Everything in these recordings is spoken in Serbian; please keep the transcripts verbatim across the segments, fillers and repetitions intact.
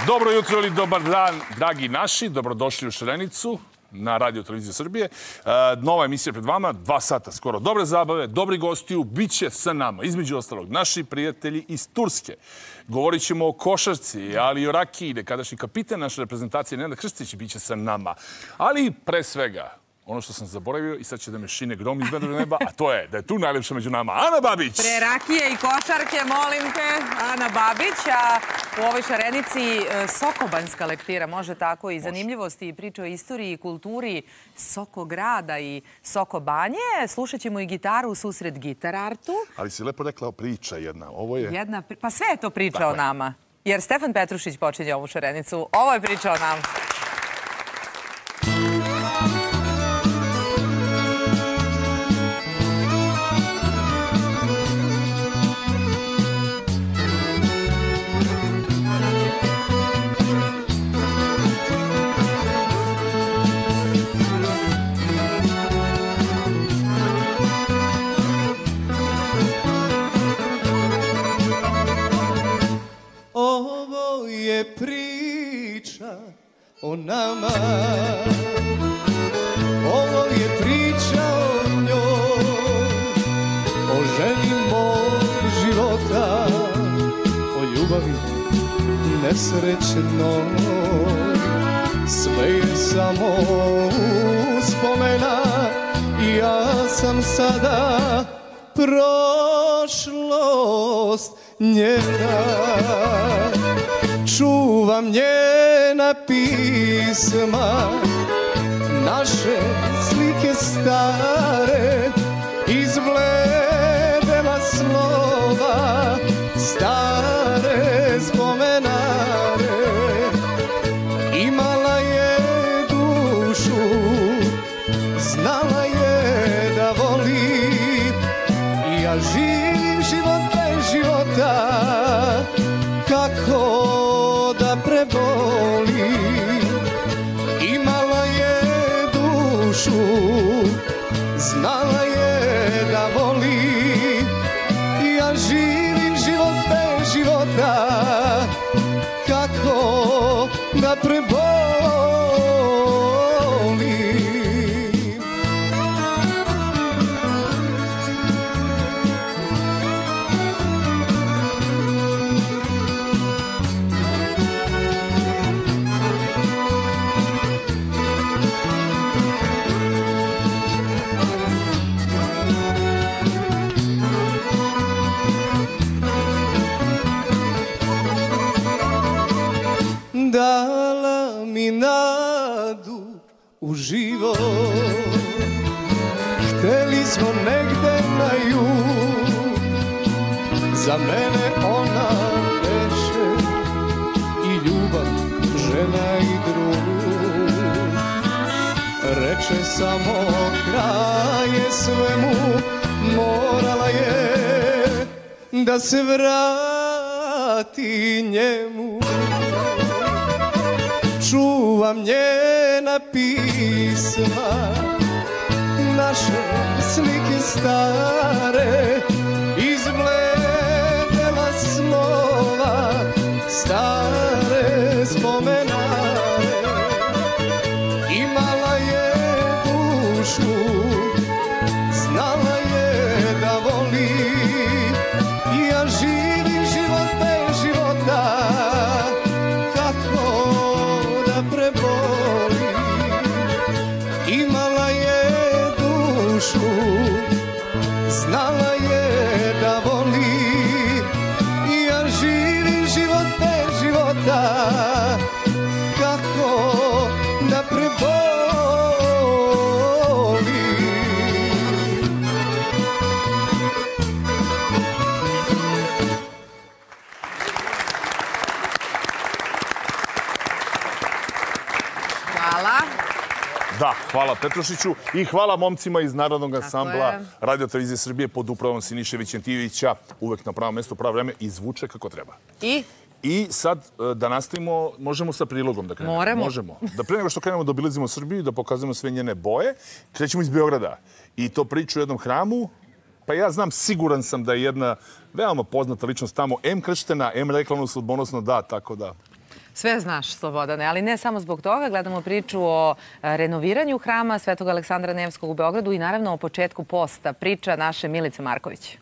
Dobro jutro ili dobar dan, dragi naši. Dobrodošli u Šarenicu na Radio Televiziju Srbije. Nova emisija pred vama, dva sata skoro. Dobre zabave, dobri gostiju, bit će sa nama. Između ostalog, naši prijatelji iz Turske. Govorit ćemo o košarci, ali i o rakiji. Nekadašnji kapitan naše reprezentacije, Nenad Krstić, bit će sa nama. Ali pre svega, ono što sam zaboravio i sad će da me šine grom iz bedra neba, a to je da je tu najlepša među nama Ana Babić. Pre rakije i košarke, molim te, Ana Babić, a u ovoj Šarenici sokobanjska lektira, može tako, i zanimljivosti i priče o istoriji i kulturi Sokograda i Sokobanje. Slušat ćemo i gitaru u susret gitarartu. Ali si lepo rekla priča jedna. Ovo je... Jedna, pa sve je to priča o nama. Jer Stefan Petrušić počinje ovu Šarenicu. Ovo je priča o nama. Priča o nama, ovo je priča o njoj, o ženi mog života, o ljubavi nesrećnoj. Sve je samo uspomena i ja sam sada prošlost njena. Čuvam njena pisma, naše slike stare, izbledela slova, stare spomenare. Imala je dušu, znala je da voli, i ja živim život bez života, kako da preboli. Imala je dušu, znala je da voli, i ja živim život bez života, kako da preboli. Dala mi nadu u život, hteli smo negde na jug, za mene ona beše i ljubav, žena i drug. Reče samo kraje svemu, morala je da se vrati njemu. Čuvam njena pisma, naše slike stare, izbledela slova, stare spomenare. Imala je dušu, znala je da voli, i ja živim život bez života, kako preboli. Imala je dušu, znala je da voli, i ja živim život bez života, kako da preboli. Da, hvala Petrušiću i hvala momcima iz Narodnog ansambla Radio Televizije Srbije pod upravom Siniše Vićentijevića. Uvek na pravo mesto, pravo vreme i zvuče kako treba. I? I sad da nastavimo, možemo sa prilogom da krenemo. Moramo. Možemo. Da pre nego što krenemo da obilazimo Srbiju, da pokazujemo sve njene boje, krećemo iz Beograda. I to priču u jednom hramu. Pa ja znam, siguran sam da je jedna veoma poznata ličnost tamo, em krštena, em reklamno sudbonosno, da, tako da... Sve znaš, Slobodane, ali ne samo zbog toga. Gledamo priču o renoviranju hrama Svetog Aleksandra Nevskog u Beogradu i naravno o početku posta. Priča naše Milice Marković.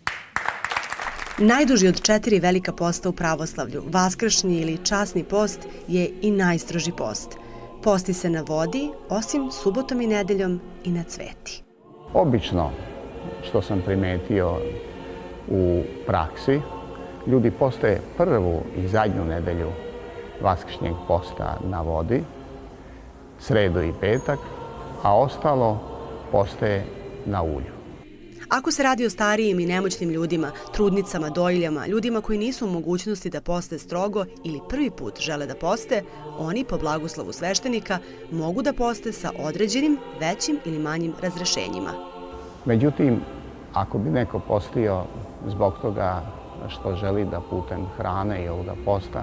Najduži od četiri velika posta u pravoslavlju, vaskršnji ili časni post, je i najstroži post. Posti se na vodi, osim subotom i nedeljom, i na cveti. Obično, što sam primetio u praksi, ljudi poste prvu i zadnju nedelju vaskršnjeg posta na vodi, sredu i petak, a ostalo poste na ulju. Ako se radi o starijim i nemoćnim ljudima, trudnicama, dojiljama, ljudima koji nisu u mogućnosti da poste strogo ili prvi put žele da poste, oni, po blagoslovu sveštenika, mogu da poste sa određenim, većim ili manjim razrešenjima. Međutim, ako bi neko postio zbog toga što želi da putem hrane i ovoga posta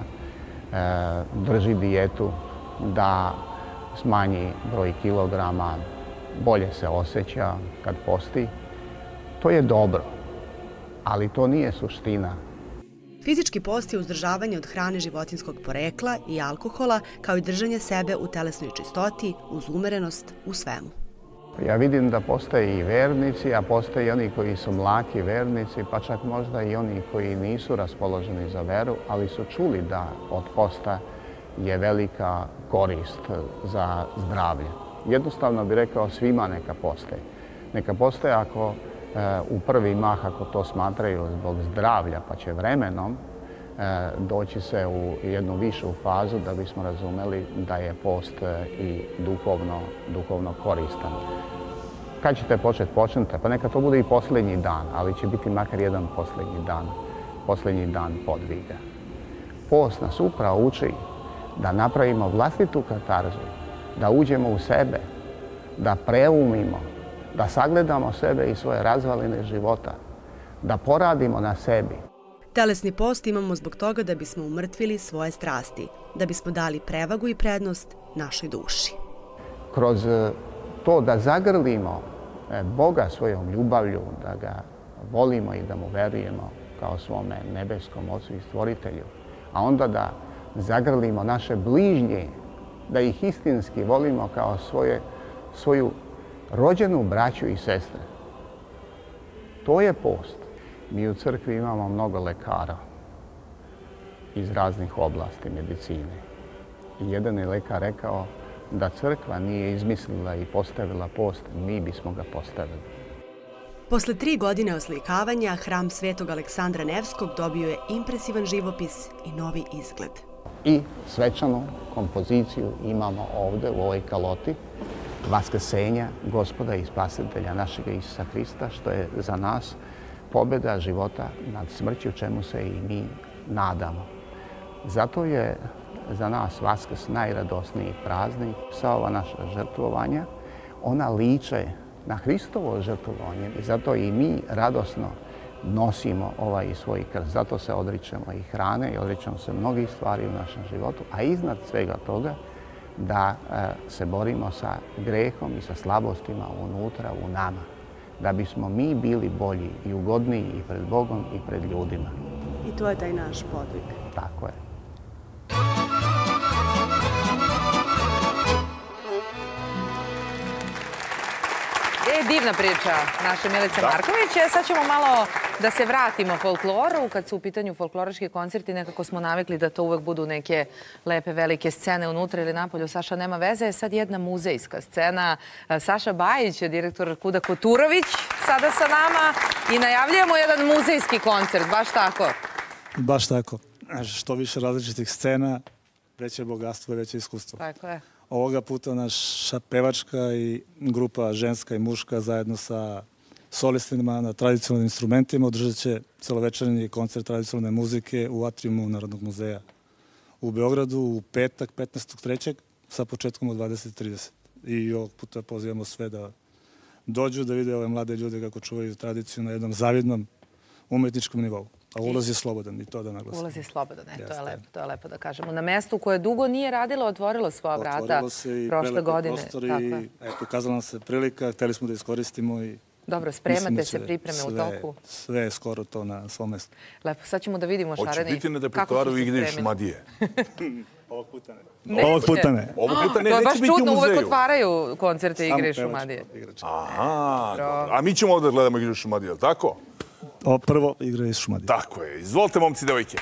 drži dijetu, da smanji broj kilograma, bolje se osjeća kad posti, to je dobro, ali to nije suština. Fizički post je uzdržavanje od hrane životinjskog porekla i alkohola, kao i držanje sebe u telesnoj čistoti, uz umerenost u svemu. Ja vidim da postoje i vernici, a postoje i oni koji su mlaki vernici, pa čak možda i oni koji nisu raspoloženi za veru, ali su čuli da od posta je velika korist za zdravlje. Jednostavno bih rekao svima neka postoje. Neka postoje ako u prvi mah, ako to smatraju zbog zdravlja, pa će vremenom doći se u jednu višu fazu da bismo razumeli da je post i duhovno, duhovno koristan. Kad ćete početi, počnete, pa neka to bude i posljednji dan, ali će biti makar jedan posljednji dan, posljednji dan podviga. Post nas upravo uči da napravimo vlastitu katarzu, da uđemo u sebe, da preumimo, da sagledamo sebe i svoje razvaline života, da poradimo na sebi. Telesni post imamo zbog toga da bismo umrtvili svoje strasti, da bismo dali prevagu i prednost našoj duši. Kroz to da zagrlimo Boga svojom ljubavlju, da ga volimo i da mu verujemo kao svome nebeskom Ocu i Stvoritelju, a onda da zagrlimo naše bližnje, da ih istinski volimo kao svoje, svoju rođenu braću i sestre. To je post. Mi u crkvi imamo mnogo lekara iz raznih oblasti medicine. I jedan je lekar rekao da crkva nije izmislila i postavila post, mi bismo ga postavili. Posle tri godine oslikavanja, hram Svetog Aleksandra Nevskog dobio je impresivan živopis i novi izgled. I svečanu kompoziciju imamo ovde u ovoj kaloti Vaskrsenja Gospoda i Spasitelja našega Isusa Hrista, što je za nas pobjeda života nad smrću, čemu se i mi nadamo. Zato je za nas Vaskrs najradosniji praznik. Sva ova naša žrtvovanja, ona liče na Hristovo žrtvovanje i zato i mi radosno nosimo ovaj svoj krst. Zato se odričemo i hrane i odričemo se mnogih stvari u našem životu, a iznad svega toga da se borimo sa grehom i sa slabostima unutra u nama, da bismo mi bili bolji i ugodniji i pred Bogom i pred ljudima. I to je taj naš podvig. Tako je. E, divna priča naše Milice Marković. Sad ćemo malo da se vratimo folkloru. Kad su u pitanju folklorički koncerti, nekako smo navikli da to uvek budu neke lepe, velike scene unutra ili napolju. Saša, nema veze. Sad jedna muzejska scena. Saša Bajić, direktor Kuda Koturović, sada sa nama i najavljujemo jedan muzejski koncert. Baš tako? Baš tako. Što više različitih scena, veće bogatstvo i veće iskustvo. Tako je. Ovoga puta naša pevačka i grupa ženska i muška zajedno sa solistima na tradicionalnim instrumentima održat će celovečernji koncert tradicionalne muzike u atriumu Narodnog muzeja u Beogradu u petak, petnaestog trećeg sa početkom u dvadeset trideset. I ovog puta pozivamo sve da dođu da vide ove mlade ljude kako čuvaju tradiciju na jednom zavidnom umetničkom nivou. A ulaz je slobodan, i to da naglasim. Ulaz je slobodan, to je lepo, to je lepo da kažemo. Na mestu koje dugo nije radilo, otvorilo svoja vrata prošle godine. Otvorilo se i prelepi prostor i ukazala nam se prilika, hteli smo da iskoristimo i... Dobro, spremate se, pripreme u toku. Sve je skoro to na svom mestu. Lepo, sad ćemo da vidimo šareni. Hoće biti na repertoaru igre i Šumadije. Ovog puta ne. Neće. Ovog puta ne. Ovog puta ne, To je baš neće biti u čudno, uvek muzeju. otvaraju koncerte i igre Samo Šumadije. pevačko igrač. Aha, dobro. A mi ćemo ovdje gledamo igru Šumadije, jel tako? Ovo prvo igra iz Šumadije. Tako je. Izvolite, momci i devojke.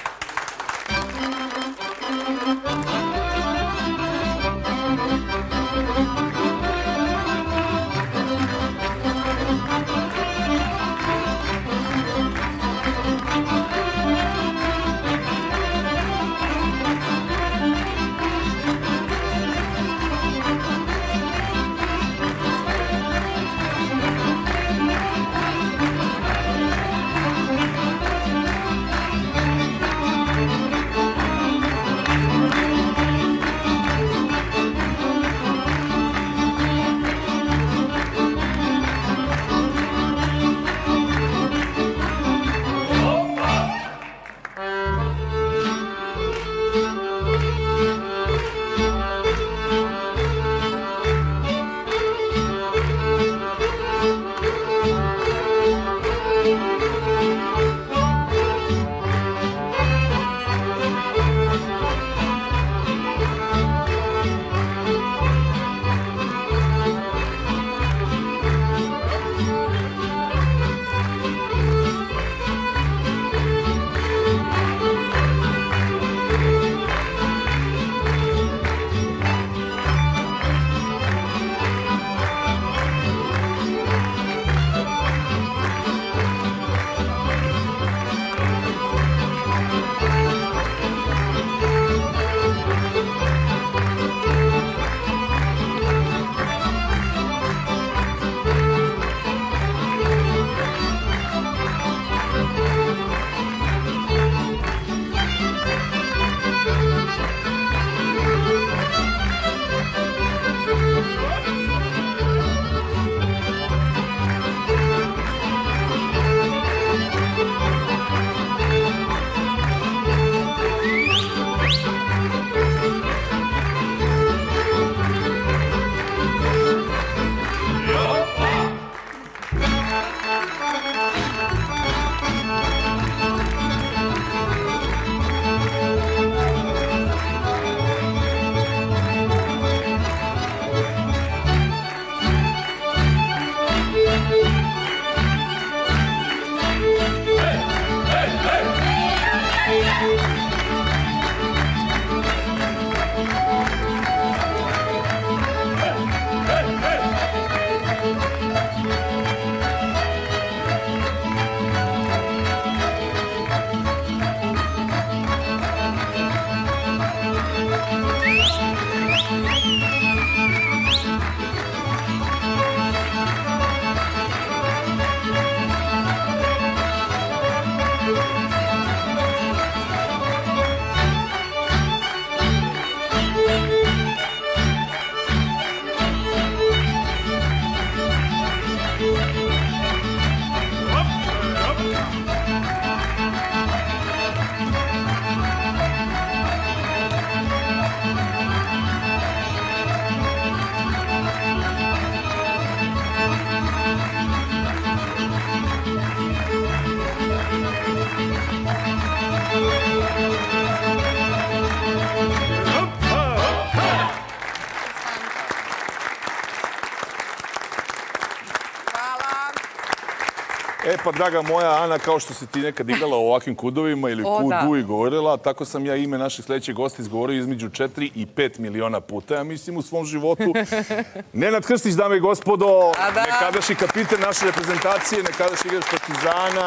E pa, draga moja Ana, kao što si ti nekad igrala u ovakvim kudovima ili O, da. kudu i govorila, tako sam ja ime naših sledećeg gosta izgovorio između četiri i pet miliona puta, ja mislim, u svom životu. Nenad Krstić, dame i gospodo, A da. nekadašnji kapiten naše reprezentacije, nekadašnji igrač Partizana,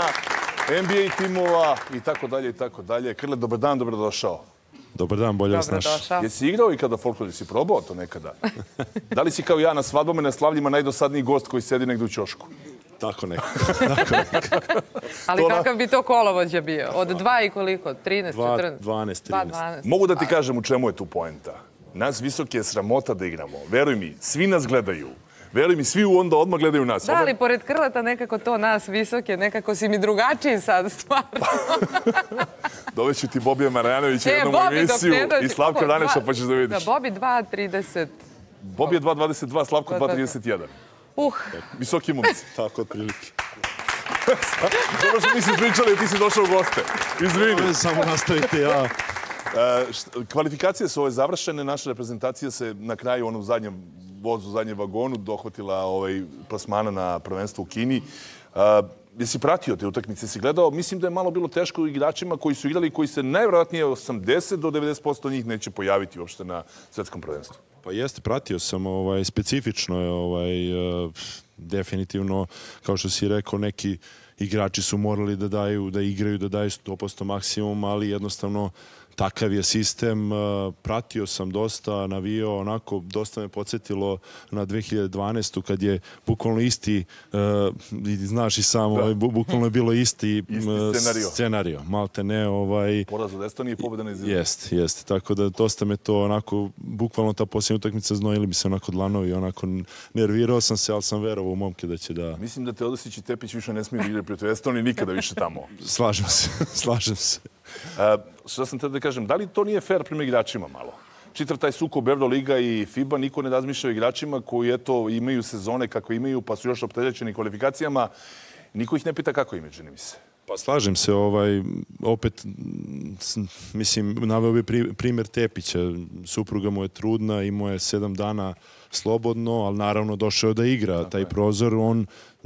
N B A timova i tako dalje i tako dalje. Krle, dobar dan, dobrodošao. Dobar dan, bolje vas naš. Dobrodošao. Jesi igrao i kada folklor, si probao to nekada? Da li si kao ja na svadbama i na slavljima najdosadniji gost koji sedi negdje u ćošku? Tako nekako. Ali To na- kakav bi to kolovođa bio? Od dva i koliko? trinaest, Dva- četrnaest? dvanaest, Dva, trinaest. dvanaest. Mogu da ti kažem u čemu je tu poenta. Nas visoke je sramota da igramo. Veruj mi, svi nas gledaju. Veruj mi, svi onda odmah gledaju nas. Da, ali pored Krleta nekako to nas visoke, nekako si mi drugačiji sad, stvarno. Doveću ti Bobija Marjanovića u E, jednom Bobi, dok emisiju ne dođe- i Slavka Kako, Raneša, dva- pa ćeš da vidiš. Da, Bobi dva trideset. Bobi je dva dvadeset dva, Slavko dva trideset jedan. Uh, Visoki momci. Tako otprilike. Dobro što nisi pričali, ti si došao u goste. Izvini. Samo nastavite, ja Kvalifikacije su ove završene. Naša reprezentacija se na kraju, ono u zadnjem vozu, u zadnjem vagonu, dohvatila ovaj plasmana na prvenstvo u Kini. Jesi pratio te utakmice, jesi gledao? Mislim da je malo bilo teško igračima koji su igrali, koji se najvjerojatnije osamdeset do devedeset posto njih neće pojaviti uopšte na svetskom prvenstvu. Pa jeste, pratio sam, ovaj, specifično je, ovaj, uh, definitivno, kao što si rekao, neki igrači su morali da daju, da igraju, da daju sto posto maksimum, ali jednostavno takav je sistem. Pratio sam dosta, navio, onako, dosta me podsjetilo na dve hiljade dvanaestu kad je bukvalno isti, znaš i sam, bukvalno je bilo isti scenario. Malte ne, ovaj... Poraz od Estonije i pobjeda na izgleda. Jeste, jeste. Tako da dosta me to onako, bukvalno ta posljednja utakmica znojili mi se onako dlanovi, onako nervirao sam se, ali sam verovao u momke da će da... Mislim da Teodosić i Tepić više ne smiju igrati protiv Estonije, nikada više tamo. Slažem se, slažem se. Što sam te da kažem, da li to nije fair prema igračima malo? Čitav taj sukob Evroliga i FIBA, niko ne razmišlja o igračima koji eto imaju sezone kako imaju, pa su još opterećeni kvalifikacijama. Niko ih ne pita kako imaju, čini mi se. Pa slažem se, ovaj, opet, mislim, naveo bi primjer Tepića. Supruga mu je trudna, imao je sedam dana slobodno, ali naravno došao da igra taj prozor. On,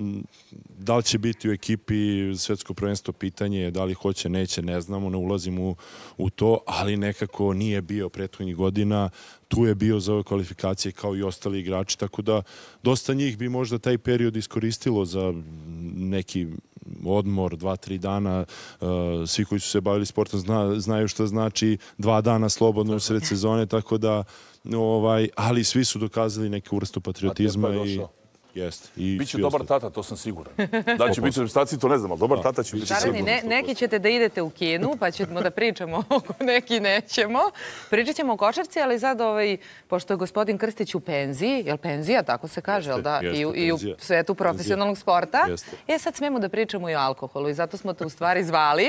da li će biti u ekipi svetsko prvenstvo, pitanje je, da li hoće, neće, ne znamo, ne ulazim u, u to, ali nekako nije bio prethodnih godina. Tu je bio za ove kvalifikacije kao i ostali igrači, tako da dosta njih bi možda taj period iskoristilo za neki odmor, dva, tri dana. Svi koji su se bavili sportom zna, znaju što znači dva dana slobodno u sred sezone, tako da, ovaj, ali svi su dokazali neku vrstu patriotizma i... Jeste. Biće dobar tata, to sam siguran. Da će biti u reprezentaciji, to ne znam, ali dobar tata će biti sigurno. Neki ćete da idete u Kinu, pa ćemo da pričamo, neki nećemo. Pričat ćemo o košarci, ali sad, pošto je gospodin Krstić u penziji, je li penzija, tako se kaže, i u svetu profesionalnog sporta, e sad smemo da pričamo i o alkoholu i zato smo te u stvari zvali.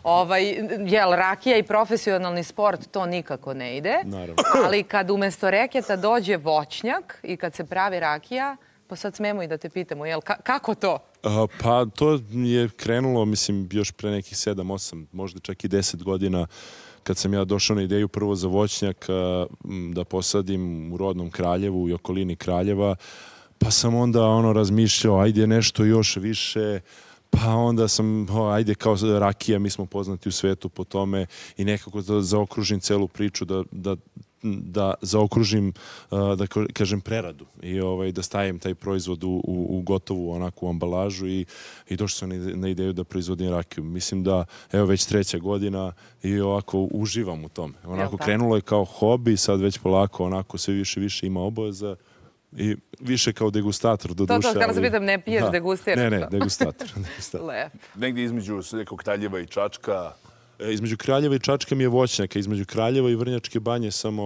Jel, rakija i profesionalni sport, to nikako ne ide, ali kad umesto reketa dođe voćnjak i kad se pravi rakija, pa sad smemo i da te pitamo, jel, kako to? Pa to je krenulo, mislim, još pre nekih sedam, osam, možda čak i deset godina, kad sam ja došao na ideju prvo za voćnjak da posadim u rodnom Kraljevu i okolini Kraljeva, pa sam onda ono razmišljao, ajde nešto još više, pa onda sam, ajde kao rakija, mi smo poznati u svetu po tome i nekako da zaokružim celu priču, da, da da zaokružim, da kažem, preradu i da stavim taj proizvod u gotovu onakvu ambalažu i došao sam na ideju da proizvodim rakiju. Mislim da, evo, već treća godina i ovako uživam u tome. Onako krenulo je kao hobi, sad već polako onako sve više više ima obaveza i više kao degustator do duše. To, to, kada se pitam, ne piješ, degustiraš? Ne, ne, degustator. Lep. Negdje između nekog Kraljeva i Čačka... Između Kraljeva i Čačka mi je voćnjaka, između Kraljeva i Vrnjačke banje samo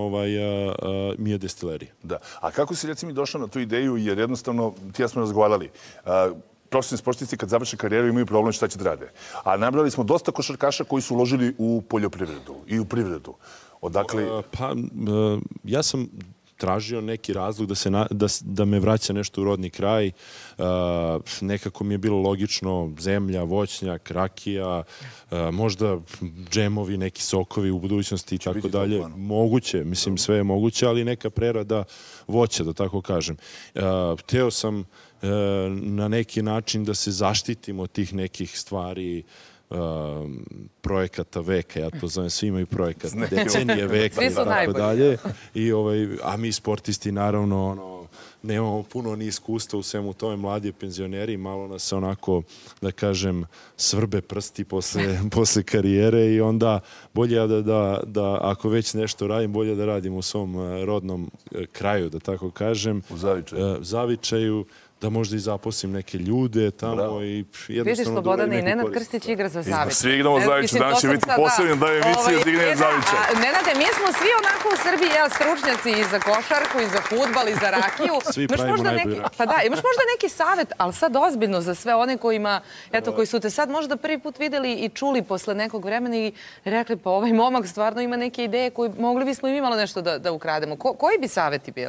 mi je destilerija. Da. A kako si, recimo, došao na tu ideju, jer jednostavno, ti ja smo razgovarali, profesionalni sportisti kad završe karijeru imaju problem šta će da rade. A nabrali smo dosta košarkaša koji su uložili u poljoprivredu i u privredu. Odakle... Pa, ja sam tražio neki razlog da, se na, da, da me vraća nešto u rodni kraj. Uh, nekako mi je bilo logično zemlja, voćnjak, rakija, uh, možda džemovi, neki sokovi u budućnosti i tako dalje. Moguće, mislim sve je moguće, ali neka prerada voća, da tako kažem. Uh, hteo sam uh, na neki način da se zaštitim od tih nekih stvari, Uh, projekata veka, ja to zovem, svi imaju projekat decenije veka i tako dalje. I, ovaj, a mi sportisti naravno ono, nemamo puno ni iskustva u svemu tome, mladi penzioneri, malo nas se onako, da kažem, svrbe prsti posle, posle karijere i onda bolje da, da, da ako već nešto radim, bolje da radim u svom rodnom kraju, da tako kažem. U Zavičaju. Uh, Zavičaju, da možda i zaposlim neke ljude tamo i jednostavno... Vidiš, Slobodane, i Nenad Krstić igra za Zavičaj. Svi igramo Zavičaj, danas će biti posebno da je emisija Digne Zavičaj. Nenade, mi smo svi onako u Srbiji, ja, stručnjaci i za košarku, i za fudbal, i za rakiju. Svi pravimo najbolji rakiju. Pa da, imaš možda neki savjet, ali sad ozbiljno za sve one kojima, eto, koji su te sad možda prvi put videli i čuli posle nekog vremena i rekli, pa ovaj momak stvarno ima neke ideje koje mogli bismo i mi malo nešto da ukrademo. Koji bi savjeti bili?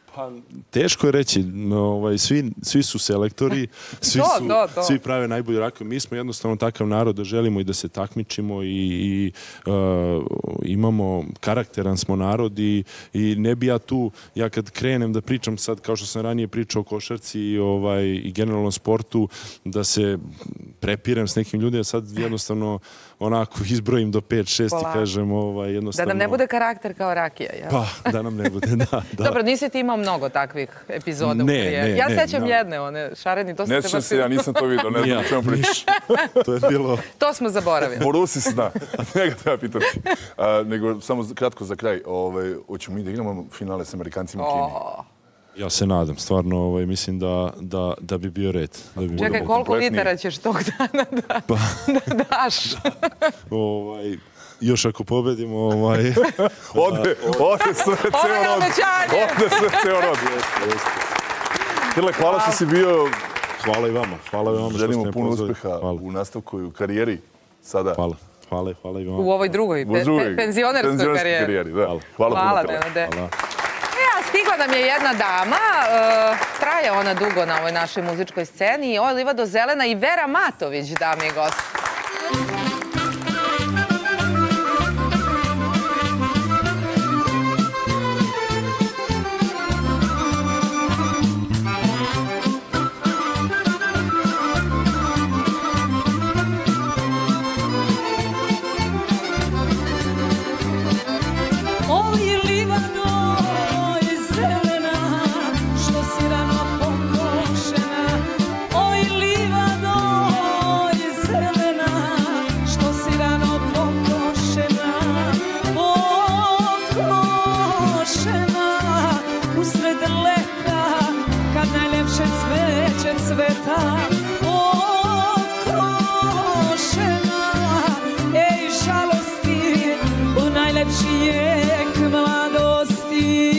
Pa, teško je reći, ovaj, svi, svi su selektori, svi, To, su, to, to. svi prave najbolju rakiju. Mi smo jednostavno takav narod da želimo i da se takmičimo i, i uh, imamo karakteran smo narod i, i ne bi ja tu, ja kad krenem da pričam sad, kao što sam ranije pričao o košarci i, ovaj, i generalnom sportu, da se prepirem s nekim ljudima, sad jednostavno onako izbrojim do pet šest i kažem ovaj, jednostavno... Da nam ne bude karakter kao rakija, jel? Pa, da nam ne bude, da. da. Dobro, nisi ti imao mnogo takvih epizoda Ne, u karijeri. ne, Ja ne, sećam no. jedne, one šareni, to Ne se sjećam se, ja nisam to vidio, ne znam Ja. o čemu pričaš. To je bilo... To smo zaboravili. Borusi se zna, njega treba pitati. A, nego samo za- kratko za kraj, ovaj, hoćemo mi da igramo finale s Amerikancima u Kini. O, Ja se nadam, stvarno ovaj, mislim da, da, da bi bio red. Da bi čekaj, bilo- koliko kompletniji. litera ćeš tog dana da, da daš? ovaj, još ako pobedimo, ovaj, Ode, ode sve, Ovo ceo je rod. obećanje! Ode sve, ceo rod. Krle, hvala što si bio. hvala i vama. Hvala i vama što ste Želimo me puno pozvali. uspeha Hvala, u nastavku i u karijeri. Sada. hvala, hvala, hvala i vama. U ovoj drugoj, pe, U drugoj pe, penzionerskoj penzionerskoj karijeri. da. Hvala. Hvala, Hvala, puno, Krle. Nenade. Hvala. Ja, stigla nam je jedna dama, e, traje ona dugo na ovoj našoj muzičkoj sceni, ovo je Livado Zelena i Vera Matović, dame i gospodo. Oj, livado, oj, zelena, što si rano pokošena. Oj, livado, oj, zelena, što si rano pokošena. Pokošena, usred leta, kad najljepše cveće cveta. Pokošena, ej, žalosti, u najlepši jek mladosti.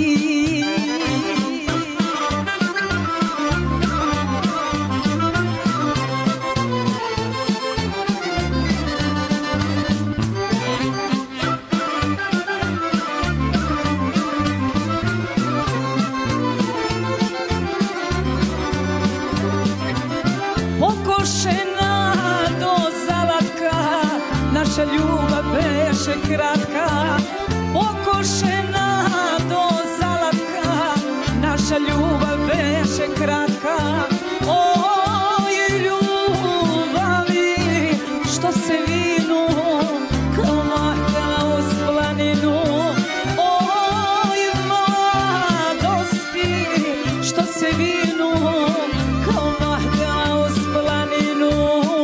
Pokošena do zalatka, naša ljubav beše kratka. Pokošena do zalatka, naša ljubav beše kratka. Oj, ljubavi, što se vinu kao mahta uz planinu. Oj, mladosti, što se vinu kao mahta uz planinu.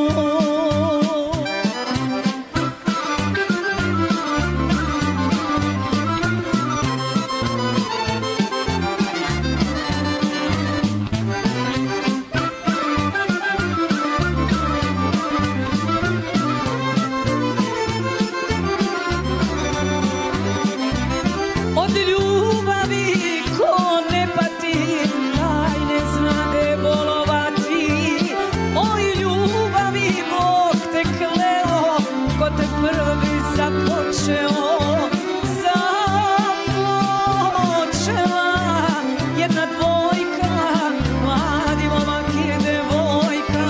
Od ljubavi ko ne pati, taj ne znade bolovati. Oj, ljubavi, Bog te kleo, ko te prvi započeo. Započela jedna dvojka, mladi momak i devojka.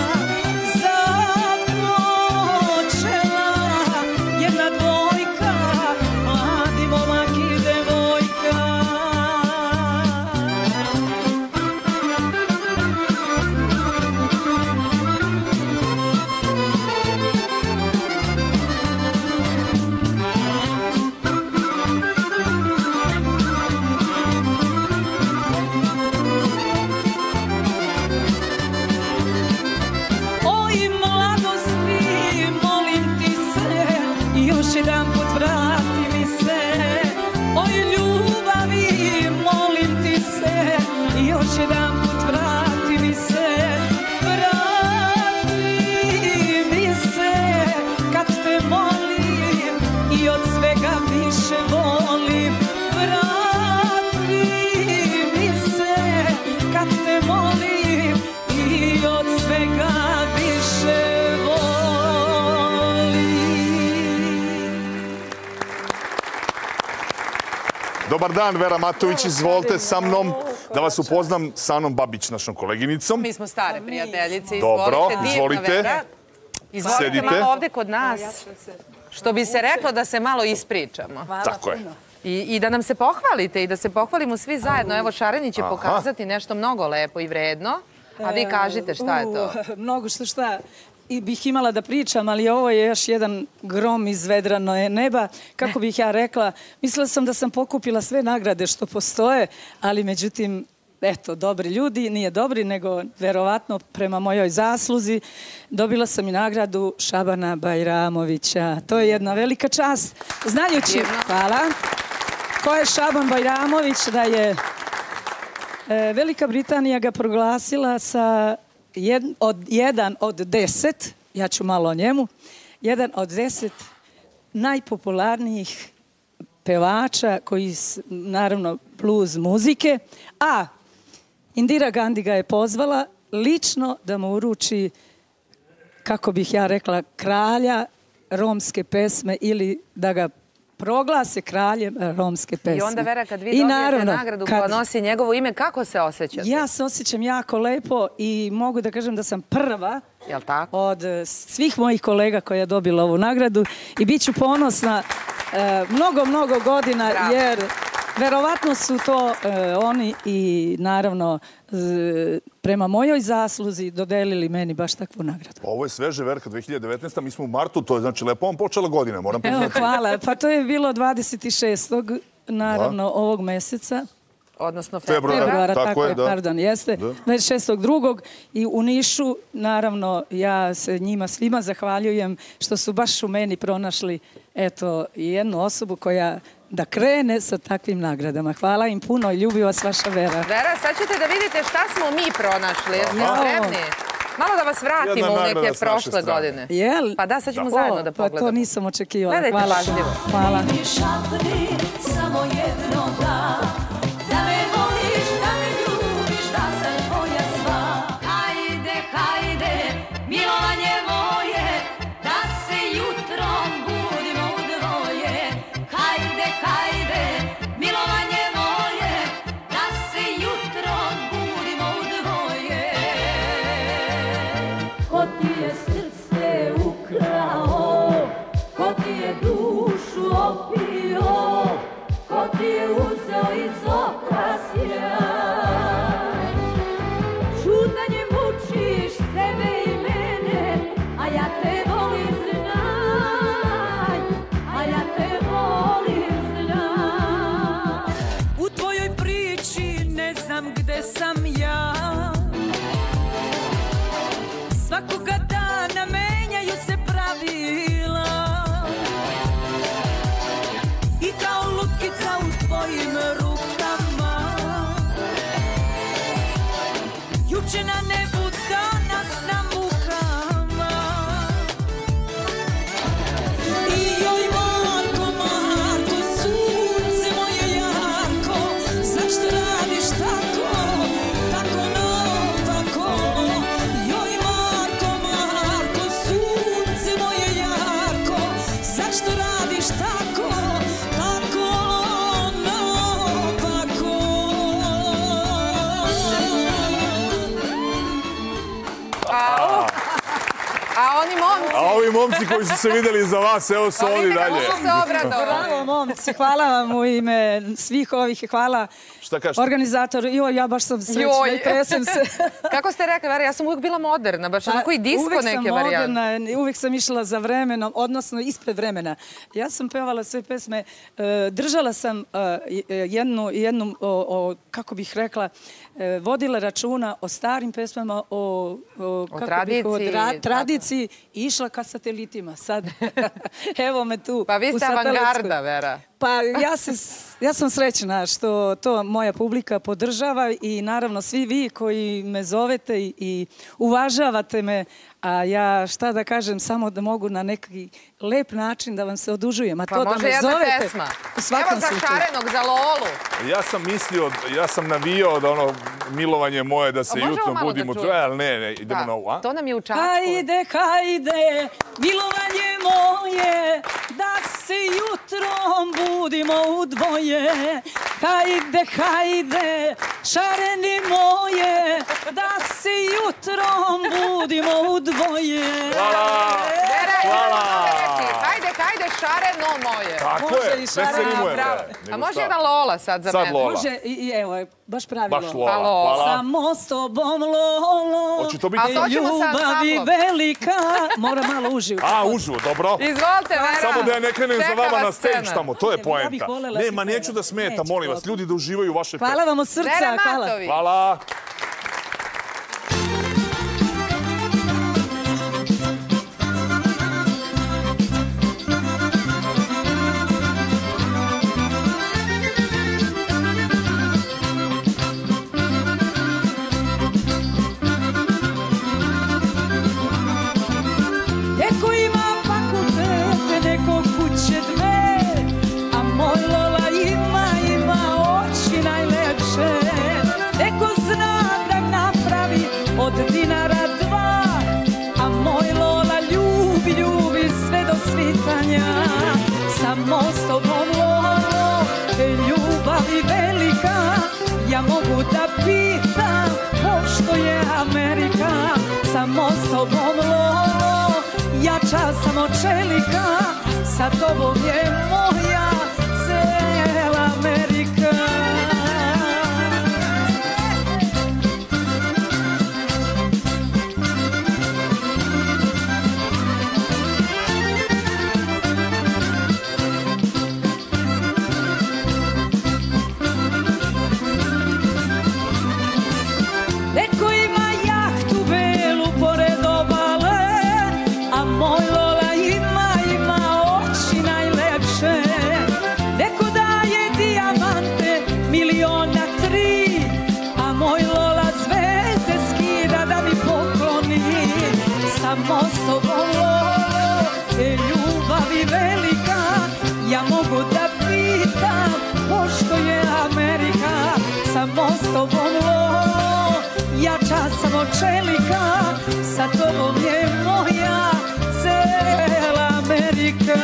Započela jedna dvojka, mladi momak i devojka. Oj, mladosti, molim ti se, još jedan put vrati mi se. Oj, ljubavi, molim ti se, još jedan put vrati mi se. Vrati mi se, kad te molim i od svega više volim. Vrati mi se, kad te molim i od svega više volim. Dobar dobar dan, Vera Matović, izvolite sa mnom da vas upoznam sa Anom Babić, našom koleginicom. Mi smo stare prijateljice. Dobro, divna izvolite. Vera. Izvolite Sedite. malo ovde kod nas. Što bi se reklo da se malo ispričamo. Tako je. I, I da nam se pohvalite i da se pohvalimo svi zajedno. Evo, Šareni će pokazati nešto mnogo lepo i vredno. A vi kažite šta je to. Mnogo što šta i bih imala da pričam, ali ovo je još jedan grom iz vedrano neba. Kako bih ja rekla, mislila sam da sam pokupila sve nagrade što postoje, ali međutim, eto, dobri ljudi, nije dobri, nego verovatno prema mojoj zasluzi, dobila sam i nagradu Šabana Bajramovića. To je jedna velika čast. Znajući, hvala, ko je Šaban Bajramović, da je e, Velika Britanija ga proglasila sa jed, od, jedan od deset, ja ću malo o njemu, jedan od deset najpopularnijih pevača koji, naravno, blues muzike, a Indira Gandhi ga je pozvala lično da mu uruči, kako bih ja rekla, kralja romske pesme ili da ga proglase kraljem romske pesme. I onda, Vera, kad vi dobijete naravno, nagradu kad... koja nosi njegovo ime, kako se osjećate? Ja se osjećam jako lepo i mogu da kažem da sam prva Jel tako? od svih mojih kolega koja je dobila ovu nagradu i bit ću ponosna e, mnogo, mnogo godina, Bravo. jer verovatno su to e, oni i naravno z, prema mojoj zasluzi dodelili meni baš takvu nagradu. Ovo je sveže, Verka, dve hiljade devetnaesta. Mi smo u martu, to je znači lepo vam počela godina, moram priznati. Evo, hvala. Pa to je bilo dvadeset šestog naravno da. ovog meseca. Odnosno februara. Februara, tako, tako je, da. pardon, jeste. Da. dvadeset šestog drugog i u Nišu, naravno, ja se njima svima zahvaljujem što su baš u meni pronašli, eto, jednu osobu koja da krene sa takvim nagradama. Hvala im puno i ljubi vas vaša Vera. Vera, sad ćete da vidite šta smo mi pronašli. Jeste spremni? Malo da vas vratimo u neke prošle godine. Jel? Pa da, sad ćemo zajedno da pogledamo. Pa to nisam očekivala. Gledajte Hvala. pažljivo. Hvala. Samo jedno da, da me voliš, da me ljubiš, da sam tvoja sva. Hajde, hajde, milovanje moje, da se jutrom budimo u dvoje. Hajde, hajde, milovanje moje, da se jutrom budimo u dvoje. Ko ti je srce ukrao, ko ti je dušu opio, ko ti je uzeo iz oka sjaj. Čutanje mučiš sebe i mene, a ja te volim, znaj, a ja te volim, znaj. U tvojoj priči ne znam gde sam ja. Svakoga dana menjaju se pravila i kao lutkica u tvojim rukama. Juče na nebu, danas na mukama. I joj Marko, Marko, sunce moje jarko, zašto radiš tako, tako naopako? Joj Marko, Marko, sunce moje jarko, zašto radiš tako, tako naopako? A, a oni momci? A ovi momci koji su se videli za vas, evo su ovdje dalje. Vidite kako su se obradovali. Bravo, momci, hvala vam u ime svih ovih i hvala Šta kažete? organizatoru. Joj, ja baš sam srećna i tresem se. Kako ste rekli, Vera, ja sam uvijek bila moderna, baš onako i disko neke varijante. Uvijek sam moderna, uvijek sam išla za vremenom, odnosno ispred vremena. Ja sam pevala sve pesme, držala sam jednu, jednu o, kako bih rekla, vodila računa o starim pesmama, o, o, kako tradiciji, bih, o tra, tradiciji i išla ka satelitima. Sad, evo me tu. Pa vi ste avangarda, Vera. Pa ja, se, ja sam srećna što to moja publika podržava i naravno svi vi koji me zovete i, i uvažavate me, a ja šta da kažem, samo da mogu na neki lep način da vam se odužujem. A pa to da me jedna zovete, pesma. Evo za Šarenog, za Lolu. Ja sam mislio, ja sam navijao da ono milovanje moje da se jutro budimo, da ali ne, ne, idemo da. na ovo, a? To nam je u Čačku. Hajde, hajde, milovanje moje, da se jutrom budimo u dvoje. hajde, hajde, šareni moje, da se jutrom budimo u dvoje. Hvala! Hvala! Hajde, hajde, šareno moje. Tako Može je, i sve se šareno. rimuje. Bravo. bre. A Nego može šta? jedan Lola sad za Sad mene? Lola. Može, i i evo, baš pravilo. Baš Lola. Halo. Hvala. Samo s tobom, Lolo, Hoće to biti... A to ćemo sa ljubavi ansamblom. velika. Mora malo uživo. A, uživo, dobro. Izvolite, Vera. Samo da ja ne krenem za Čeka vama vas na stage scena. tamo, to je Ja bih poenta. volela Ne, ti ma neću peva. da smeta, Neću, molim vas, dobro. ljudi da uživaju u vaše Hvala pesme. vam od srca, Vera hvala. Matović. Hvala. Neko ima fakultete, neko kuće dve, a moj Lola ima, ima oči najlepše. Neko zna da napravi od dinara dva, a moj Lola ljubi, ljubi sve do svitanja. Samo s tobom, Lolo, te ljubavi velika, ja mogu da pitam pošto je Amerika. Samo s tobom, Lolo, jača sam od čelika, sa tobom je moja cela Amerika. Neko ima jahtu belu pored obale, a moj Lola ima, ima oči najlepše. Neko daje dijamante miliona tri, a moj Lola zvezde skida da mi pokloni. Samo s tobom, Lolo, te ljubavi velika, ja mogu da pitam pošto je Amerika. Samo s tobom, Lolo, jača sam od čelika, sa tobom je moja cela Amerika.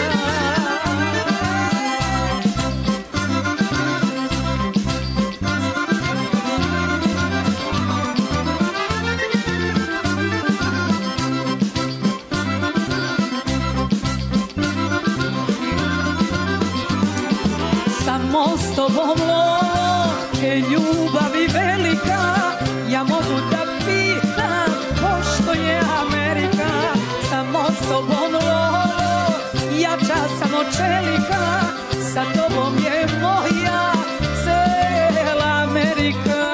Samo s tobom, Lolo, te ljubavi velika, ja mogu da pitam pošto je Amerika. Samo s tobom, Lolo, jača sam od čelika, sa tobom je moja cela Amerika.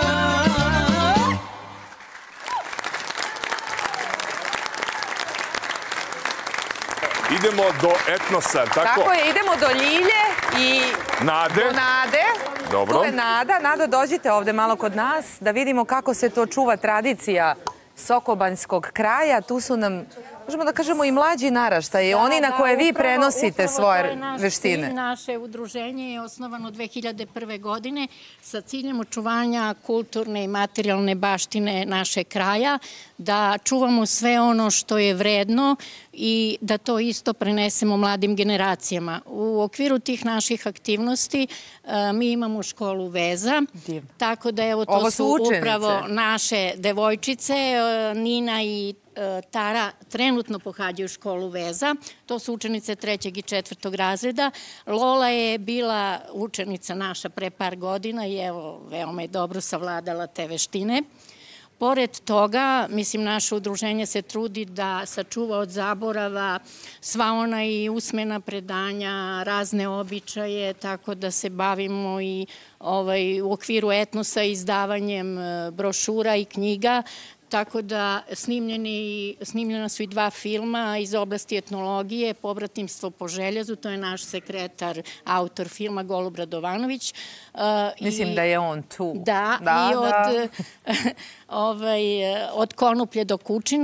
Idemo do etnosa, tako? Tako je, idemo do Ljilje i Nade. do Nade. Dobro. Tu je Nada. Nada, dođite ovde malo kod nas da vidimo kako se to čuva tradicija sokobanjskog kraja. Tu su nam, možemo da kažemo, i mlađi naraštaji, oni na koje vi prenosite svoje veštine. Naše udruženje je osnovano dve hiljade prve. godine sa ciljem očuvanja kulturne i materijalne baštine naše kraja, da čuvamo sve ono što je vredno i da to isto prenesemo mladim generacijama. U okviru tih naših aktivnosti mi imamo školu veza, tako da evo to su upravo naše devojčice, Nina i Tara trenutno pohađaju školu veza. To su učenice trećeg i četvrtog razreda. Lola je bila učenica naša pre par godina i evo, veoma je dobro savladala te veštine. Pored toga, mislim, naše udruženje se trudi da sačuva od zaborava sva ona i usmena predanja, razne običaje, tako da se bavimo i u okviru etnosa izdavanjem brošura i knjiga. Tako da snimljena su i dva filma iz oblasti etnologije, Pobratimstvo po željezu, to je naš sekretar, autor filma Golub Radovanović. Mislim da je on tu. Da, i od konoplje do kučine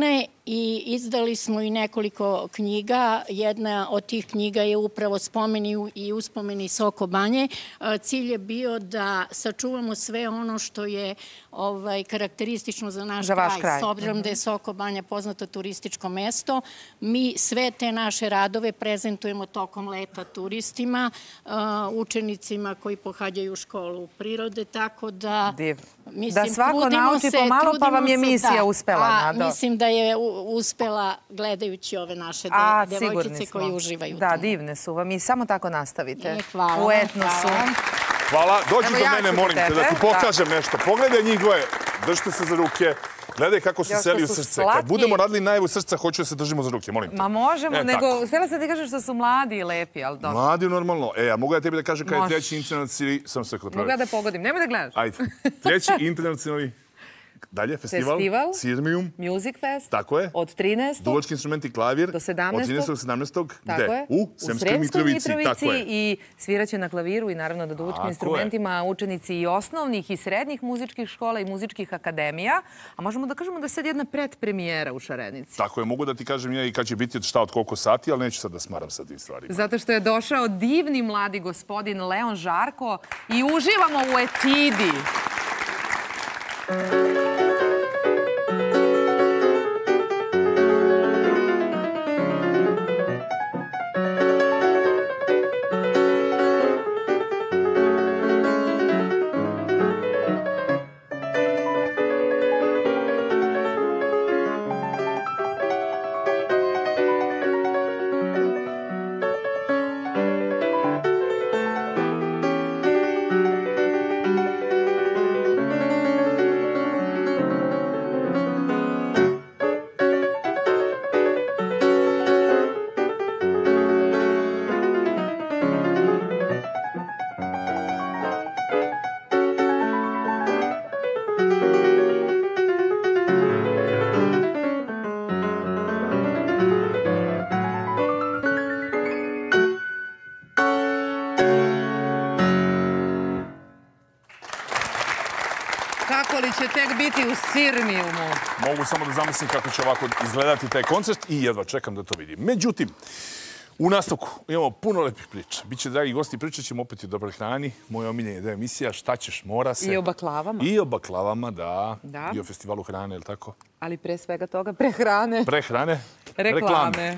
i izdali smo i nekoliko knjiga. Jedna od tih knjiga je upravo spomeni i uspomeni Soko Banje. Cilj je bio da sačuvamo sve ono što je ovaj, karakteristično za naš Za vaš kraj. kraj. S obzirom da je Soko Banja poznato turističko mesto, mi sve te naše radove prezentujemo tokom leta turistima, uh, učenicima koji pohađaju školu prirode, tako da... Divno. Mislim, Da svako trudimo nauči se- pomalo, pa vam je trudimo se, misija da. uspela, A, Nado. Mislim da je u- uspela gledajući ove naše de- A, sigurni devojčice smo. koje uživaju u Da, tome. divne su vam i samo tako nastavite. E, hvala U vam, etnosu. hvala. Hvala, dođi Evo do ja mene, ću do molim te, da tebe. ti pokažem nešto. Pogledaj njih dvoje, držite se za ruke. Gledaj kako se Još seli u što su srce. Kad slatki. budemo radili najavu srca, hoću da se držimo za ruke, molim te. Ma možemo, E, nego tako. htjela sam ti kažem što su mladi i lepi, ali dobro. Mladi normalno. E, a mogu ja tebi da kažem kada je Može. treći internacionalni... Sam se rekao da Mogu ja pravi. da pogodim, nemoj da gledaš. Ajde. Treći internacionalni... Dalje, festival. Festival. Sirmium. Music Fest. Tako je. Od trinaestog Duvački instrumenti klavir. do sedamnaestog. Od trinaestog do sedamnaestog. Tako Gde? je. U Sremskoj Mitrovici. Tako je. I sviraće na klaviru i naravno na duvačkim Tako je. instrumentima učenici i osnovnih i srednjih muzičkih škola i muzičkih akademija. A možemo da kažemo da je sad jedna predpremijera u Šarenici. Tako je, mogu da ti kažem ja i kad će biti od šta od koliko sati, ali neću sad da smaram sa tim stvarima. Zato što je došao divni mladi gospodin Leon Žarko i uživamo u etidi. Kako li će tek biti u Sirmijumu? Mogu samo da zamislim kako će ovako izgledati taj koncert i jedva čekam da to vidim. Međutim, u nastavku imamo puno lepih priča. Biće, dragi gosti, pričat ćemo opet i o dobroj hrani. Moja omiljena je emisija Šta ćeš, mora se. I o baklavama. I o baklavama, da. Da. I o festivalu hrane, je li tako? Ali pre svega toga, pre hrane. Pre hrane? Reklame.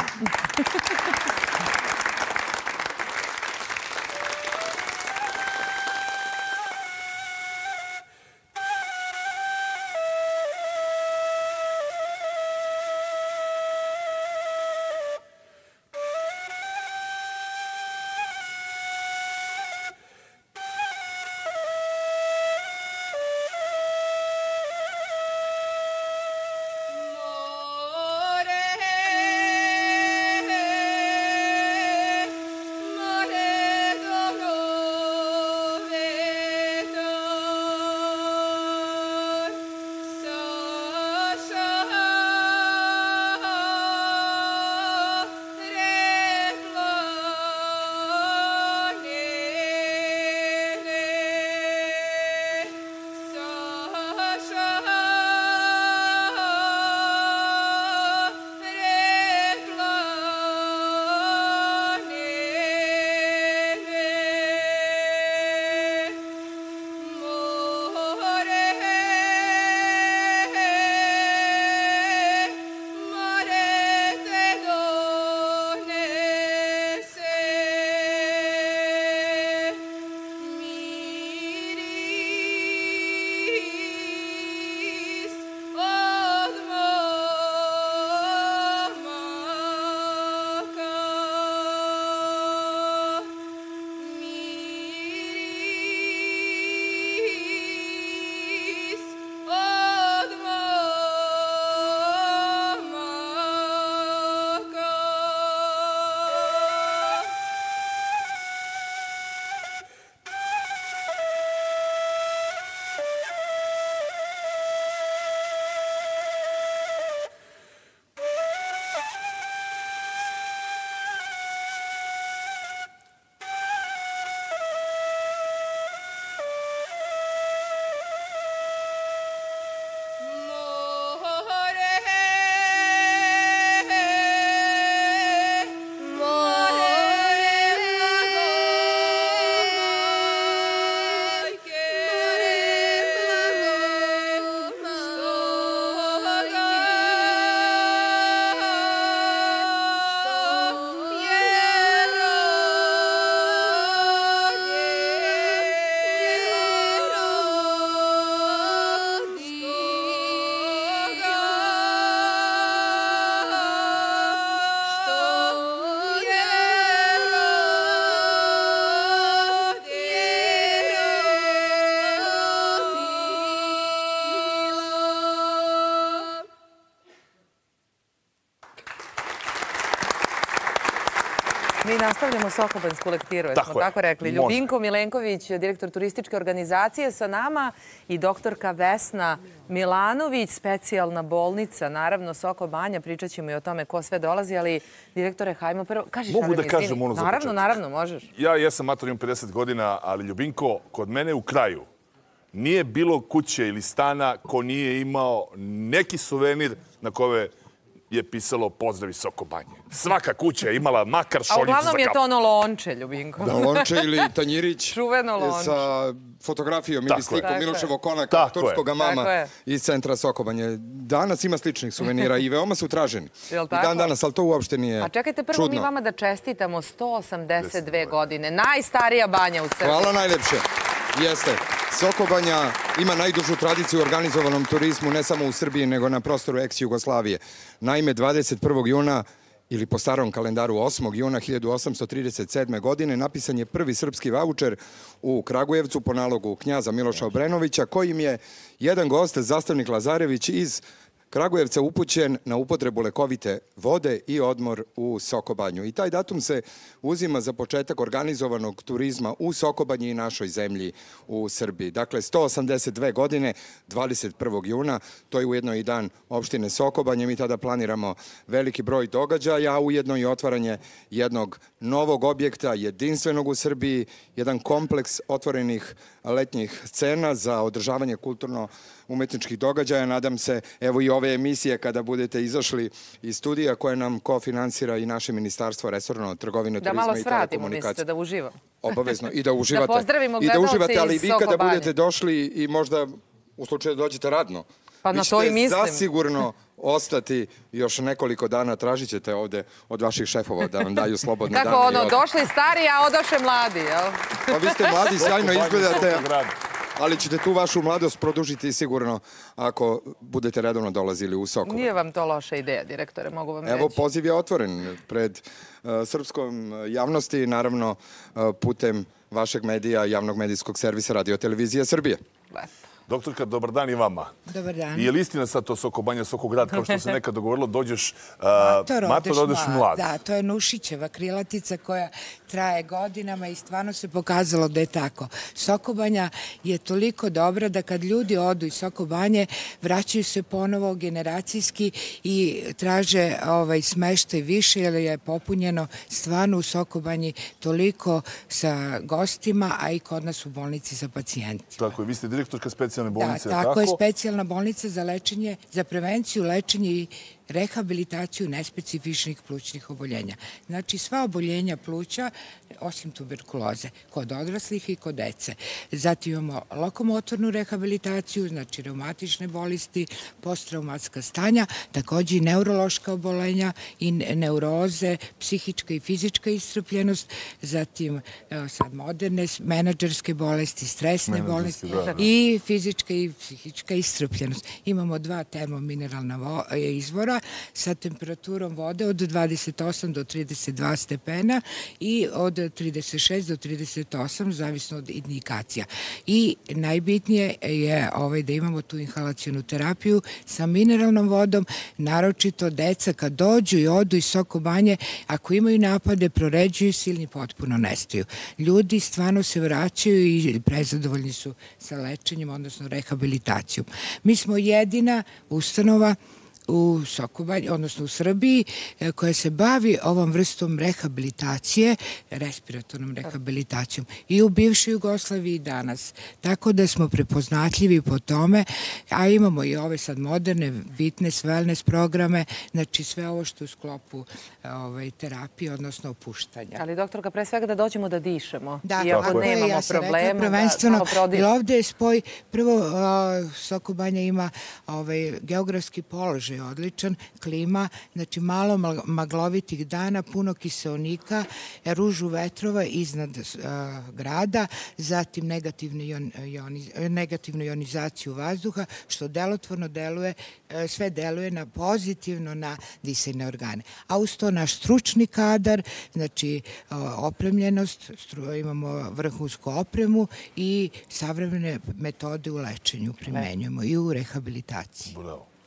More Mi nastavljamo Sokobansku lektiru, jesmo Tako je. tako rekli. Može. Ljubinko Milenković, direktor turističke organizacije sa nama i doktorka Vesna Milanović, specijalna bolnica, naravno Soko Banja, pričat ćemo i o tome ko sve dolazi, ali direktore, hajmo prvo... Kaži, Mogu Šareni, da kažem izvini. ono za Naravno, početak? naravno, možeš. Ja jesam mator, imam pedeset godina, ali Ljubinko, kod mene u kraju nije bilo kuće ili stana ko nije imao neki suvenir na kome je pisalo pozdravi Soko Banje. Svaka kuća je imala makar A šoljicu za uglavnom je kafu. to ono lonče, Ljubinko. Da, lonče ili tanjirić Čuveno lonče. sa fotografijom Tako ili je. slikom Tako je. Miloševog konaka, Tako je. turskog Tako mama je. iz centra Sokobanje. Danas ima sličnih suvenira i veoma su traženi. Jel I tako? dan danas, ali to uopšte nije A čekajte, prvo čudno. mi vama da čestitamo sto osamdeset dve godine. Najstarija banja u Srbiji. Hvala najlepše. Jeste. Sokobanja ima najdužu tradiciju u organizovanom turizmu, ne samo u Srbiji, nego na prostoru ex-Jugoslavije. Naime, dvadeset prvog juna ili po starom kalendaru osmog juna hiljadu osamsto trideset sedme. godine napisan je prvi srpski vaučer u Kragujevcu po nalogu knjaza Miloša Obrenovića, kojim je jedan gost, zastavnik Lazarević iz Kragujevca, upućen na upotrebu lekovite vode i odmor u Sokobanju. I taj datum se uzima za početak organizovanog turizma u Sokobanji i našoj zemlji u Srbiji. Dakle, sto osamdeset dve godine, dvadeset prvog juna, to je ujedno i dan opštine Sokobanje. Mi tada planiramo veliki broj događaja, a ujedno i otvaranje jednog novog objekta, jedinstvenog u Srbiji, jedan kompleks otvorenih letnjih scena za održavanje kulturno-umetničkih događaja. Nadam se, evo i ove emisije kada budete izašli iz studija koje nam kofinansira i naše ministarstvo resorno trgovine, Da turizma malo i svratimo, telekomunikacije. mislite, da uživam. Obavezno. I da uživate. Da pozdravimo I da gledaoce uživate, ali iz vi kada Sokobanje. budete došli i možda u slučaju da dođete radno, Pa vi na to i ćete mislim. zasigurno ostati još nekoliko dana, tražit ćete ovde od vaših šefova da vam daju slobodne dane. Kako i ono, od- došli stari, a odoše mladi, jel? Pa vi ste mladi, sjajno izgledate, Svakog grada. ali ćete tu vašu mladost produžiti sigurno ako budete redovno dolazili u Sokobanje. Nije vam to loša ideja, direktore, mogu vam Evo, reći. poziv je otvoren pred uh, srpskom javnosti, naravno uh, putem vašeg medija, javnog medijskog servisa Radio Televizija Srbije. Lepo. Doktorka, dobar dan i vama. Dobar dan. I je li istina sad to Sokobanja, Sokograd, kao što se nekad dogovorilo, dođeš uh, Mator, mator, odeš mlad. Da, to je Nušićeva krilatica koja traje godinama i stvarno se pokazalo da je tako. Sokobanja je toliko dobra da kad ljudi odu iz Sokobanje, vraćaju se ponovo generacijski i traže ovaj, smeštaj više, jer je popunjeno stvarno u Sokobanji toliko sa gostima, a i kod nas u bolnici sa pacijentima. Tako je, vi ste direktorka specijalne bolnice, Da, je tako je, specijalna bolnica za lečenje, za prevenciju, lečenje i rehabilitaciju nespecifičnih plućnih oboljenja. Znači, sva oboljenja pluća, osim tuberkuloze, kod odraslih i kod dece. Zatim imamo lokomotornu rehabilitaciju, znači reumatične bolesti, posttraumatska stanja, takođe i neurološka oboljenja i neuroze, psihička i fizička iscrpljenost, zatim evo sad moderne menadžerske bolesti, stresne bolesti i fizička i psihička iscrpljenost. Imamo dva termomineralna izvora sa temperaturom vode od dvadeset osam do trideset dva stepena i od trideset šest do trideset osam, zavisno od indikacija. I najbitnije je ovaj, da imamo tu inhalacionu terapiju sa mineralnom vodom, naročito deca kad dođu i odu iz Sokobanje, ako imaju napade, proređuju se ili potpuno nestaju. Ljudi stvarno se vraćaju i prezadovoljni su sa lečenjem, odnosno rehabilitacijom. Mi smo jedina ustanova u Sokobanji, odnosno u Srbiji, koja se bavi ovom vrstom rehabilitacije, respiratornom rehabilitacijom i u bivšoj Jugoslaviji i danas. Tako da smo prepoznatljivi po tome, a imamo i ove sad moderne fitness, wellness programe, znači sve ovo što je u sklopu ovaj, terapije, odnosno opuštanja. Ali, doktorka, pre svega da dođemo da dišemo. Da, iako tako je, nemamo ja sam problema, rekla prvenstveno, da malo prodišemo. jer ovde je spoj, prvo uh, Sokobanja ima ovaj, geografski položaj odličan, klima, znači malo maglovitih dana, puno kiseonika, ružu vetrova iznad uh, grada, zatim negativnu, ion, ioniz, negativnu ionizaciju vazduha, što delotvorno deluje, uh, sve deluje na pozitivno na disajne organe. A uz to naš stručni kadar, znači uh, opremljenost, stru, imamo vrhunsku opremu i savremene metode u lečenju primenjujemo i u rehabilitaciji. Bravo.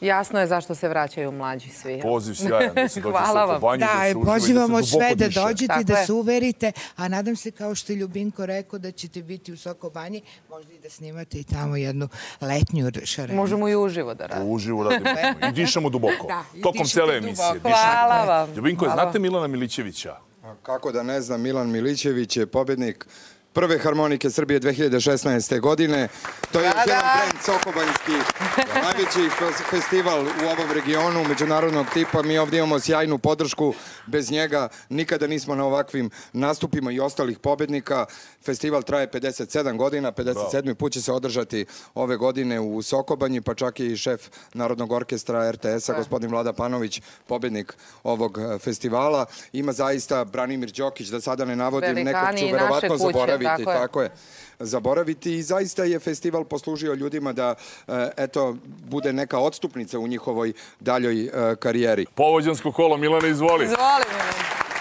Jasno je zašto se vraćaju mlađi svi. Poziv sjajan da se dođe Hvala vam. Sokobanju, da se uživa i da se pozivamo duboko sve da diše. dođete i da Tako se je. uverite, a nadam se kao što je Ljubinko rekao da ćete biti u Sokobanji, možda i da snimate i tamo jednu letnju šarenicu. Možemo i uživo da radimo. Uživo radimo i dišemo duboko. Da, i Tokom dišete cele duboko. emisije. Hvala dišemo. vam. Ljubinko, Hvala znate vam. Milana Milićevića? A kako da ne znam, Milan Milićević je pobednik prve harmonike Srbije dve hiljade šesnaeste. godine. To je još jedan brend sokobanjski, najveći festival u ovom regionu, međunarodnog tipa. Mi ovdje imamo sjajnu podršku. Bez njega nikada nismo na ovakvim nastupima i ostalih pobednika. Festival traje pedeset sedam godina, pedeset sedmi put će se održati ove godine u Sokobanji, pa čak i šef Narodnog orkestra R T S-a, gospodin Vlada Panović, pobednik ovog festivala. Ima zaista Branimir Đokić, da sada ne navodim, nekog Velikani ću i naše verovatno kuće, zaboraviti, tako je. tako je, zaboraviti i zaista je festival poslužio ljudima da, e, eto, bude neka odstupnica u njihovoj daljoj e, karijeri. Povođansko kolo, Milane, izvoli. Izvoli, Milan.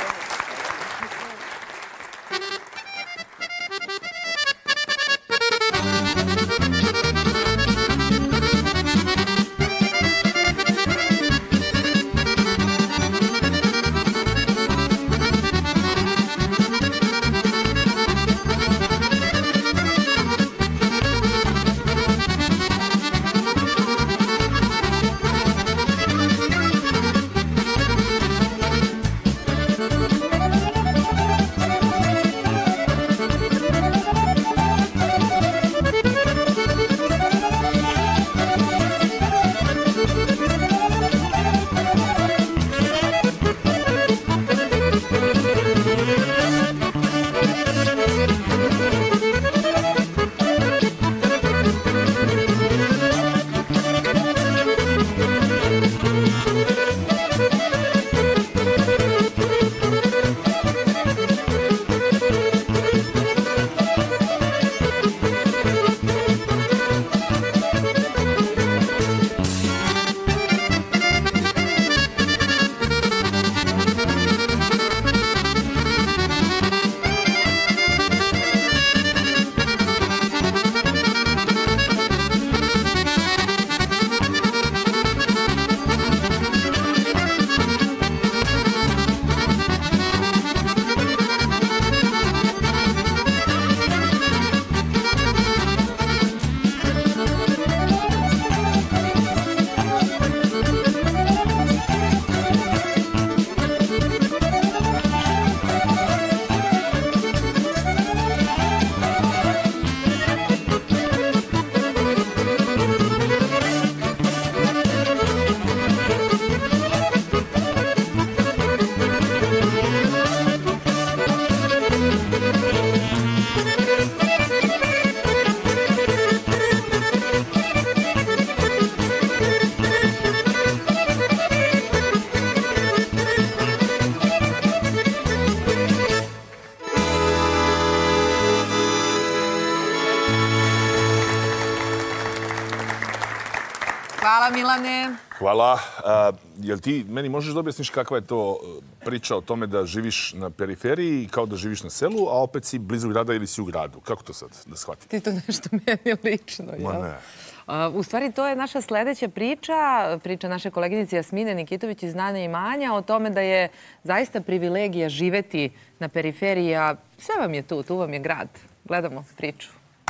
Hvala, Milane. Hvala. A, jel ti meni možeš da objasniš kakva je to priča o tome da živiš na periferiji kao da živiš na selu, a opet si blizu grada ili si u gradu? Kako to sad da shvatim? Ti to nešto meni lično, Ma jel? ne. Uh, U stvari, to je naša sledeća priča, priča naše koleginice Jasmine Nikitović iz Znanja i imanja, o tome da je zaista privilegija živeti na periferiji, a sve vam je tu, tu vam je grad. Gledamo priču.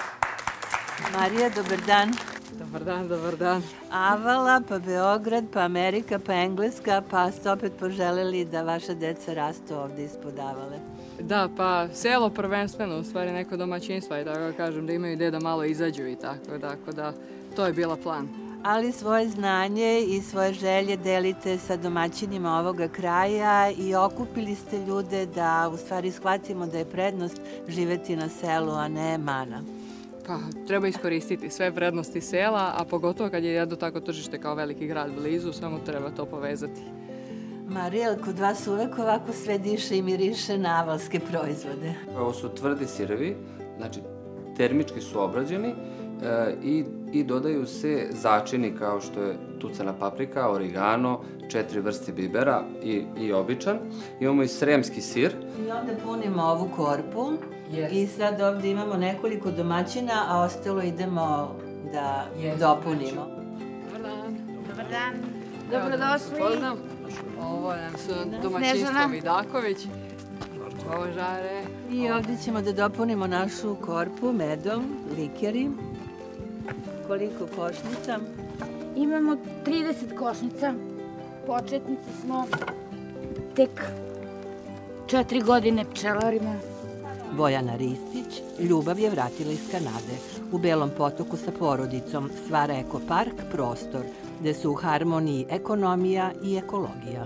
Marija, dobar dan. Dobar dan, dobar dan. Avala, pa Beograd, pa Amerika, pa Engleska, pa ste opet poželeli da vaša deca rastu ovde ispod Avale. Da, pa selo prvenstveno, u stvari neko domaćinstva i tako kažem da imaju gde da malo izađu i tako, tako da to je bila plan. Ali svoje znanje i svoje želje delite sa domaćinima ovoga kraja i okupili ste ljude da u stvari shvatimo da je prednost živeti na selu, a ne mana. Pa, treba iskoristiti sve vrednosti sela, a pogotovo kad je jedno tako tržište kao veliki grad blizu, samo treba to povezati. Marija, kod vas uvek ovako sve diše i miriše na avalske proizvode. Ovo su tvrdi sirevi, znači termički su obrađeni e, i, i dodaju se začini kao što je tucana paprika, origano, četiri vrste bibera i, i običan. Imamo i sremski sir. I onda punimo ovu korpu. Yes. I sad ovdje imamo nekoliko domaćina, a ostalo idemo da yes. dopunimo. Dobar dan. Dobar dan. Dobrodošli. Poznam. Ovo je domaćinstvo Vidaković. Ovo žare. I ovdje ćemo da dopunimo našu korpu medom, likeri. Koliko košnica? Imamo trideset košnica. Početnici smo tek četiri godine pčelarima. Bojana Ristić, ljubav je vratila iz Kanade. U Belom Potoku sa porodicom stvara ekopark prostor, gde su u harmoniji ekonomija i ekologija.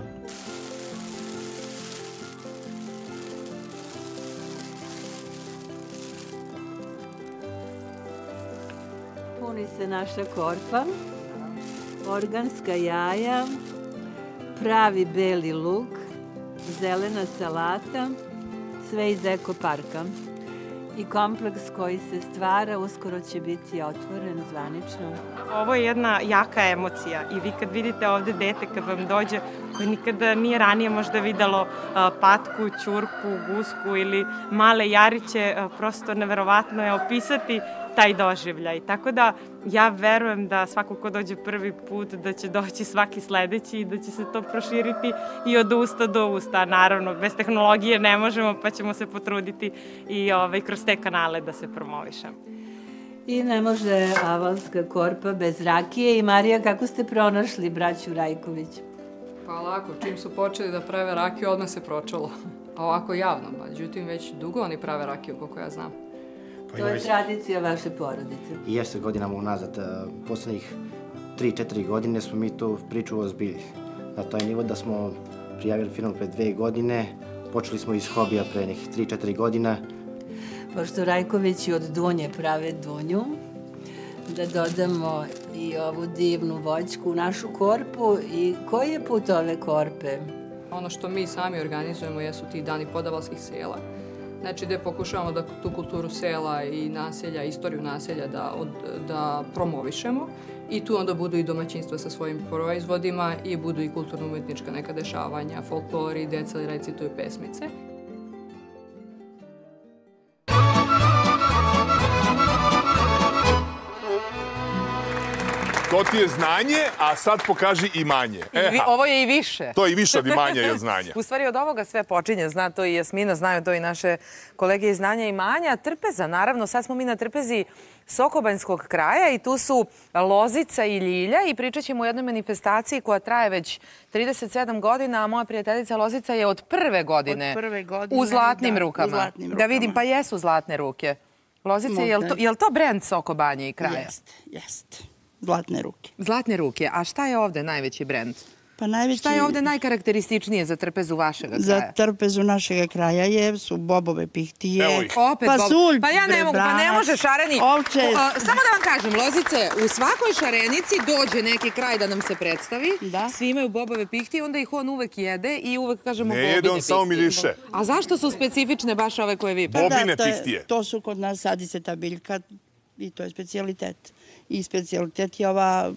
Puni se naša korpa, organska jaja, pravi beli luk, zelena salata, sve iz ekoparka. I kompleks koji se stvara uskoro će biti otvoren zvanično. Ovo je jedna jaka emocija i vi kad vidite ovde dete kad vam dođe koje nikada nije ranije možda videlo patku, ćurku, gusku ili male jariće, prosto neverovatno je opisati taj doživljaj. Tako da ja verujem da svako ko dođe prvi put da će doći svaki sledeći i da će se to proširiti i od usta do usta. Naravno, bez tehnologije ne možemo pa ćemo se potruditi i ovaj, kroz te kanale da se promovišemo. I ne može avalska korpa bez rakije. I Marija, kako ste pronašli braću Rajković? Pa lako, čim su počeli da prave rakiju, odmah se pročalo. Ovako javno, međutim već dugo oni prave rakiju, koliko ja znam. To je tradicija vaše porodice. I jeste godinama unazad, poslednjih tri četiri godine smo mi tu priču ozbiljili. Na taj nivo da smo prijavili firmu pre dve godine, počeli smo iz hobija pre nekih tri četiri godina. Pošto Rajkovići od Dunje prave Dunju, da dodamo i ovu divnu voćku u našu korpu. I koji je put ove korpe? Ono što mi sami organizujemo jesu ti dani podavalskih sela. Znači, gde pokušavamo da tu kulturu sela i naselja, istoriju naselja da, od, da promovišemo. I tu onda budu i domaćinstva sa svojim proizvodima i budu i kulturno-umetnička neka dešavanja, folklori, deca recituju pesmice. To ti je znanje, a sad pokaži imanje. I, ovo je i više. To je i više od imanja i od znanja. U stvari od ovoga sve počinje, zna to i Jasmina, znaju to i naše kolege iz znanja i imanja. Trpeza, naravno, sad smo mi na trpezi Sokobanjskog kraja i tu su Lozica i Ljilja i pričat ćemo o jednoj manifestaciji koja traje već trideset sedam godina, a moja prijateljica Lozica je od prve godine, od prve godine u zlatnim da, rukama. U zlatnim da vidim, pa jesu zlatne ruke. Lozica, je li to, je li to brend Sokobanje i kraja? Jeste, jeste. Zlatne ruke. Zlatne ruke. A šta je ovde najveći brend? Pa najveći... Šta je ovde najkarakterističnijije za trpezu vašeg kraja? Za trpezu našeg kraja je, su bobove pihtije, Evo ih. Opet pasulj, Pa ja ne mogu, pa ne može šareni. Ovče. O, samo da vam kažem, Lozice, u svakoj šarenici dođe neki kraj da nam se predstavi. Da. Svi imaju bobove pihtije, onda ih on uvek jede i uvek kažemo ne bobine jede, on samo pihtije. miriše. A zašto su specifične baš ove koje vi? Bobine da, to je, pihtije. To su kod nas, sadi se ta biljka i to je specijalitet. I specijalitet je ova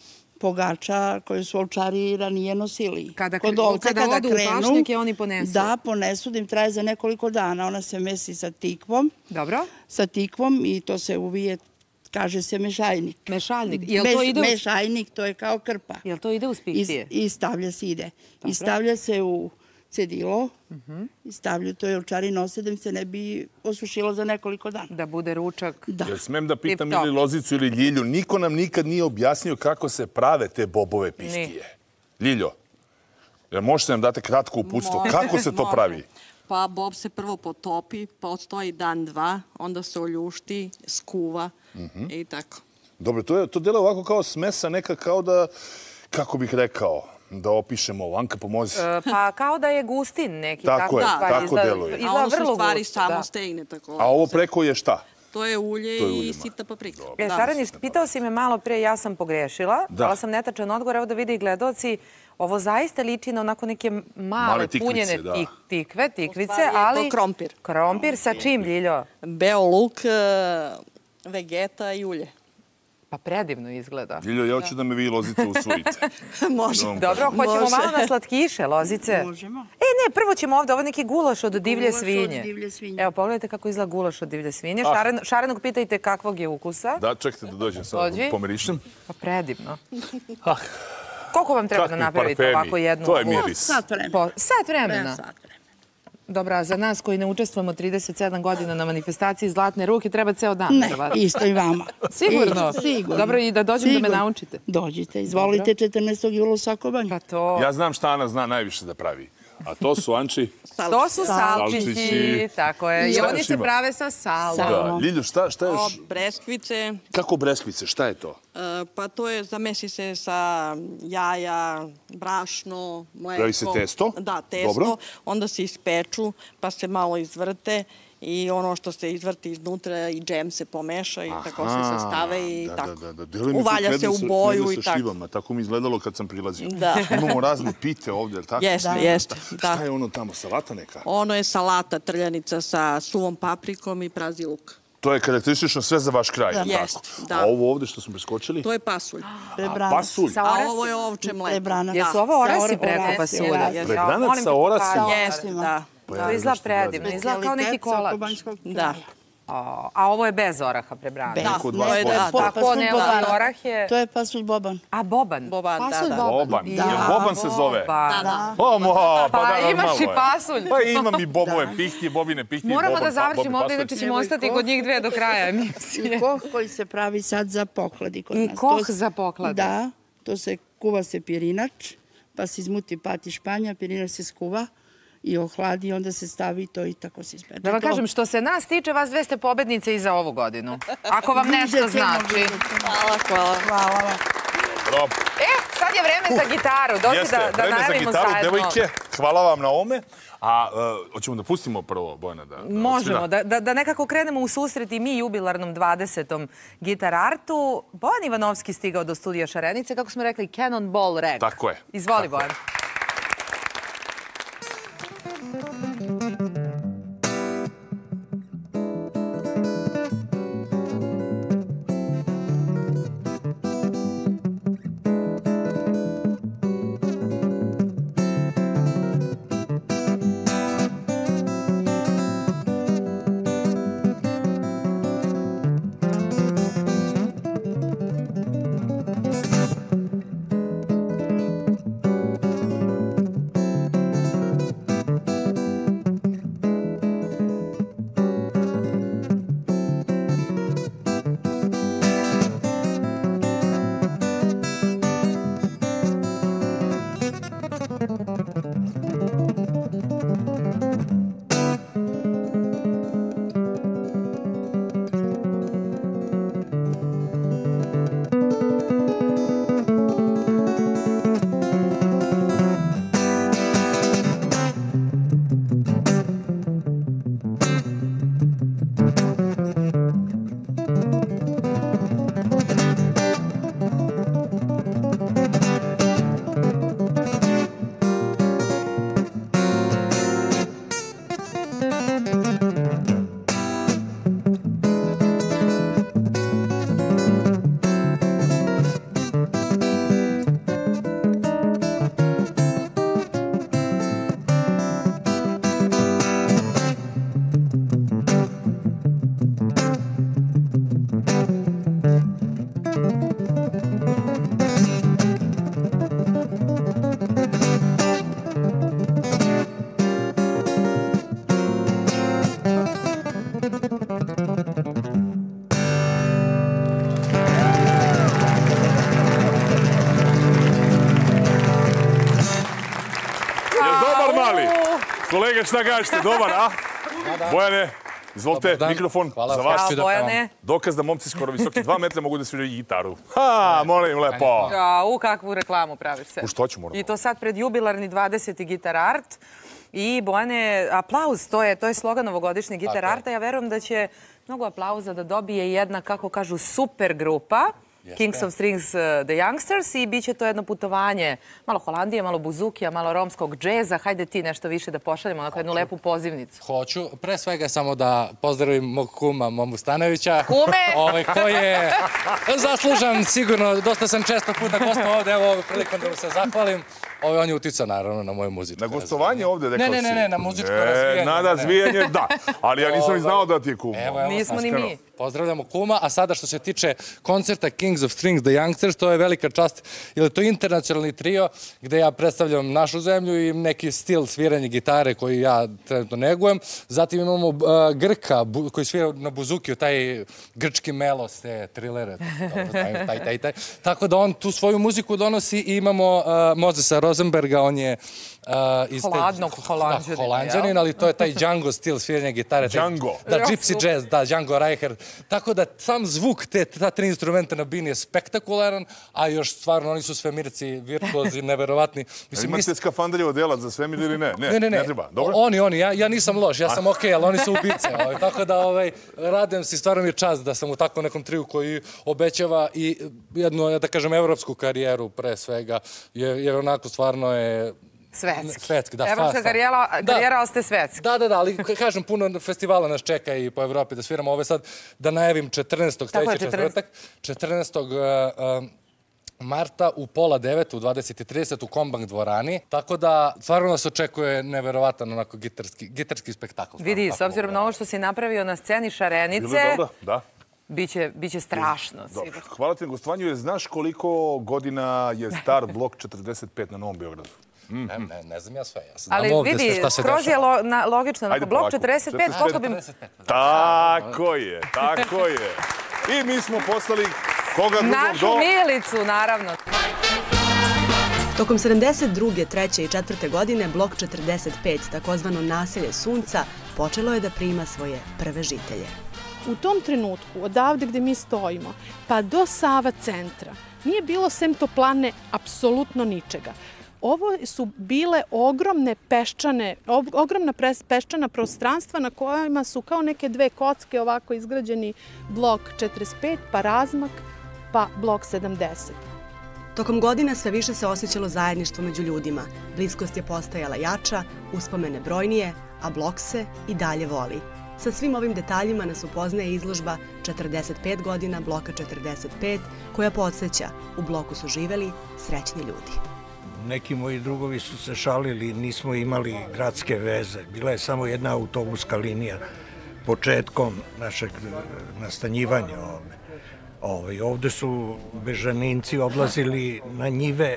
pogača koju su ovčari ranije nosili. Kada, Kod ovce, kada, kada odu krenu, u pašnjake, oni ponesu? Da, ponesu, da im traje za nekoliko dana. Ona se mesi sa tikvom. Dobro. Sa tikvom i to se uvije, kaže se mešajnik. Mešajnik. Jel to Meš, ide uz... Mešajnik, to je kao krpa. Jel to ide uz pihtije? I, i stavlja se, ide. Dobro. I stavlja se u cedilo i stavljaju to i ovčari nose da im se ne bi osušilo za nekoliko dana. Da bude ručak. Da. Jel smem da pitam ili Lozicu ili Ljilju, niko nam nikad nije objasnio kako se prave te bobove pihtije. Ljiljo, jel možete nam date kratko uputstvo? Kako se to pravi? Pa bob se prvo potopi, pa odstoji dan, dva, onda se oljušti, skuva i tako. Dobro, to, je, to delo ovako kao smesa neka kao da, kako bih rekao, da opišemo ovo. Anka, pomozi. E, pa kao da je gustin neki. Tako je, tako deluje. A ono se u stvari samo stegne tako. A ovo preko je šta? To je ulje To je ulje, i sita paprika. E, Šareni, pitao si me malo pre, ja sam pogrešila. Da. Dala sam netačan odgovor, evo da vide i gledaoci. Ovo zaista liči na onako neke male, Male tikvice, punjene da. tik, tikve, tikvice, U stvari je to ali... krompir. Krompir sa čim, Ljiljo? Beo luk, e, vegeta i ulje. Pa predivno izgleda. Ljiljo, ja hoću da me vi, Lozice, usvojite. Može. Dobro, hoćemo malo na slatkiše, Lozice. Možemo. E, ne, prvo ćemo ovde, ovo je neki gulaš od divlje Gulaš od svinje. divlje svinje. Evo, pogledajte kako izgleda gulaš od divlje svinje. Ah. Šaren, šarenog pitajte kakvog je ukusa. Da, čekajte da dođem sad, Dođi. pomirišem. Pa predivno. Ah, Koliko vam treba da Kakvi napravite parfemi? ovako jednu? To je miris. Sat vremena. Po- Sat vremena? Ne, sat vremena. Dobro, a za nas koji ne učestvujemo trideset sedam godina na manifestaciji Zlatne ruke treba ceo dan. Ne, verovatno. isto i vama. Sigurno? Isto, sigurno. Dobro, i da dođem da me Sigurno. naučite. Dođite, izvolite četrnaestog jula u Sokobanju. Pa to... Ja znam šta Ana zna najviše da pravi. A to su, Anči? To su salčići, Salčići. tako je. I Šta oni još se ima? prave sa salom. Da. Ljilju, šta, šta O, još? breskvice, Kako breskvice, šta je to? e, pa to je, zamesi se sa jaja, brašno, mleko. Pravi se testo? Da, testo. Dobro. Onda se ispeču, pa se malo izvrte i ono što se izvrti iznutra i džem se pomeša i tako se sastave i da, tako. Da, da, da. Deli mi tu Uvalja se knedle u sa- boju knedle i sa tako. šljivama. Tako mi izgledalo kad sam prilazio. Da. Imamo razne pite ovdje, jel tako? Jeste, jeste, Šta da. je ono tamo, salata neka? Ono je salata trljanica sa suvom paprikom i prazi luk. To je karakteristično sve za vaš kraj, jel Jeste, tako? da. A ovo ovdje što smo preskočili? To je pasulj. A, pasulj? Sa A orasi? ovo je ovče mleko. Prebranac. Jesu ovo orasi preko pasulja? Prebranac sa orasima? Jeste, da. Pa ja To ne izgleda znam šta predivno, radim. izgleda kao neki kolač. Sokobanjskog Da. kraja. A, a ovo je bez oraha prebrano. Bez, Kod ne, vas to je boban. po- Tako, pasulj ne, boban. orah je... To je pasulj boban. A, boban? Boban, da, Pasulj da. Boban. Ja, Jel Boban se zove? Boban. Da. O, mo, pa, Pa da, imaš normalno i je. pasulj. Pa imam i bobove pihnje, bobine pihnje. Moramo boban, da pa- završimo bobi ovdje, pasulj. inače ćemo Evo i ostati koh. kod njih dve do kraja I emisije. koh koji se pravi sad za pokladi kod I nas. koh To se- za poklade. Da, to se kuva se pirinač, pa se izmuti pati španja, pirinač se skuva i ohladi i onda se stavi to i tako se ispeče. Da vam To- kažem, što se nas tiče, vas dve ste pobednice i za ovu godinu. Ako vam nešto Bliže cijelog znači. blizu. Hvala, hvala. Hvala vam. Dobro. E, sad je vreme za gitaru. Dođi Jeste, da, da vreme za najavimo gitaru, zajedno. devojke, hvala vam na ovome. A uh, hoćemo da pustimo prvo, Bojana? Da, da Možemo, odsvira? da, da, da nekako krenemo u susret i mi jubilarnom dvadesetom Gitar Artu. Bojan Ivanovski stigao do studija Šarenice, kako smo rekli, Cannonball Rag. Tako je. Izvoli, Bojan. Kolege, šta kažete? Dobar, a? Bojane, izvolite, mikrofon za vas. Ćao, Bojane. Dokaz da momci skoro visoki dva metra mogu da sviraju gitaru. Ha, molim lepo. Ja, u kakvu reklamu praviš se. U što ću moram? I to sad pred jubilarni dvadeseti Gitar Art. I Bojane, aplauz, to je, to je slogan ovogodišnje Gitar Arta. Ja verujem da će mnogo aplauza da dobije jedna, kako kažu, super grupa. Kings of Strings, The Youngsters, i bit će to jedno putovanje, malo Holandije, malo buzukija, malo romskog džeza. Hajde ti nešto više da pošaljemo, onako jednu lepu pozivnicu. Hoću. Pre svega samo da pozdravim mog kuma Momu Stanovića. Kume! Ovaj, ko je zaslužan, sigurno, dosta sam često puta gostao ovde, evo ovu prilikom da mu se zahvalim. Ovo on je uticao naravno na moju muzičku. Na gostovanje ovde, rekao si? Ne, ne, ne, na muzičko E, razvijanje. Na razvijanje, da. Ali ja nisam ni znao da ti je kum. Evo, evo, Nismo ni mi. Pozdravljamo kuma, a sada što se tiče koncerta Kings of Strings, The Youngsters, to je velika čast, jer je to internacionalni trio gde ja predstavljam našu zemlju i neki stil sviranja gitare koji ja trenutno negujem. Zatim imamo uh, Grka bu, koji svira na buzukiju, taj grčki melos, te trilere, taj, taj, taj, taj. Tako da on tu svoju muziku donosi i imamo uh, Mozesa Rosenberga, on je uh, iz Hladnog Holanđanina, da, Holanđanin, ali to je taj Django stil sviranja gitare. Django. Da, gypsy jazz, da, Django Reinhardt. Tako da sam zvuk te, ta tri instrumenta na bini je spektakularan, a još stvarno oni su svemirci, virtuozi, neverovatni. Mislim, imate nis... skafandrljivo delac za svemir ili ne? Ne, ne, ne, ne. ne treba. Dobro? Oni, oni, ja, ja nisam loš, ja sam okej, okay, ali oni su ubice. Ovaj. Tako da ovaj, radujem se, stvarno mi je čast da sam u takvom nekom triju koji obećava i jednu, da kažem, evropsku karijeru pre svega, jer, jer onako stvarno je... Svetski. Svetski, da. Evropska karijera, karijera ostaje svetski. Da, da, da, ali kažem, puno festivala nas čeka i po Evropi da sviramo. Ove sad, da najavim četrnaestog sledeći četvrtak, četrnaestog marta u pola devet, u dvadeset i trideset u Kombank dvorani. Tako da, stvarno nas očekuje neverovatan onako gitarski, gitarski spektakl. Vidi, s obzirom na ovo što si napravio na sceni Šarenice, bilo dobro, da. Biće, biće strašno. Dobro. Hvala ti na gostovanju, jer znaš koliko godina je star blok četrdeset pet na Novom Beogradu? Mm. Ne, ne, ne znam ja sve. Ja znam ali vidi, skroz je lo, na, logično. Ajde, blok četrdeset pet, koliko bi... Tako je, tako je. I mi smo poslali koga drugog do... Našu Milicu, naravno. Tokom sedamdeset druge, treće i četvrte godine, blok četrdeset pet, takozvano naselje Sunca, počelo je da prima svoje prve žitelje. U tom trenutku, odavde gde mi stojimo, pa do Sava centra, nije bilo sem toplane apsolutno ničega. Ovo su bile ogromne peščane, ogromna peščana prostranstva na kojima su kao neke dve kocke ovako izgrađeni blok četrdeset pet, pa razmak, pa blok sedamdeset. Tokom godina sve više se osjećalo zajedništvo među ljudima. Bliskost je postajala jača, uspomene brojnije, a blok se i dalje voli. Sa svim ovim detaljima nas upoznaje izložba četrdeset pet godina bloka četrdeset pet, koja podsjeća, u bloku su živeli srećni ljudi. Neki moji drugovi su se šalili, nismo imali gradske veze. Bila je samo jedna autobuska linija početkom našeg nastanjivanja ovde. Ove, ovde su Bežaninci odlazili na njive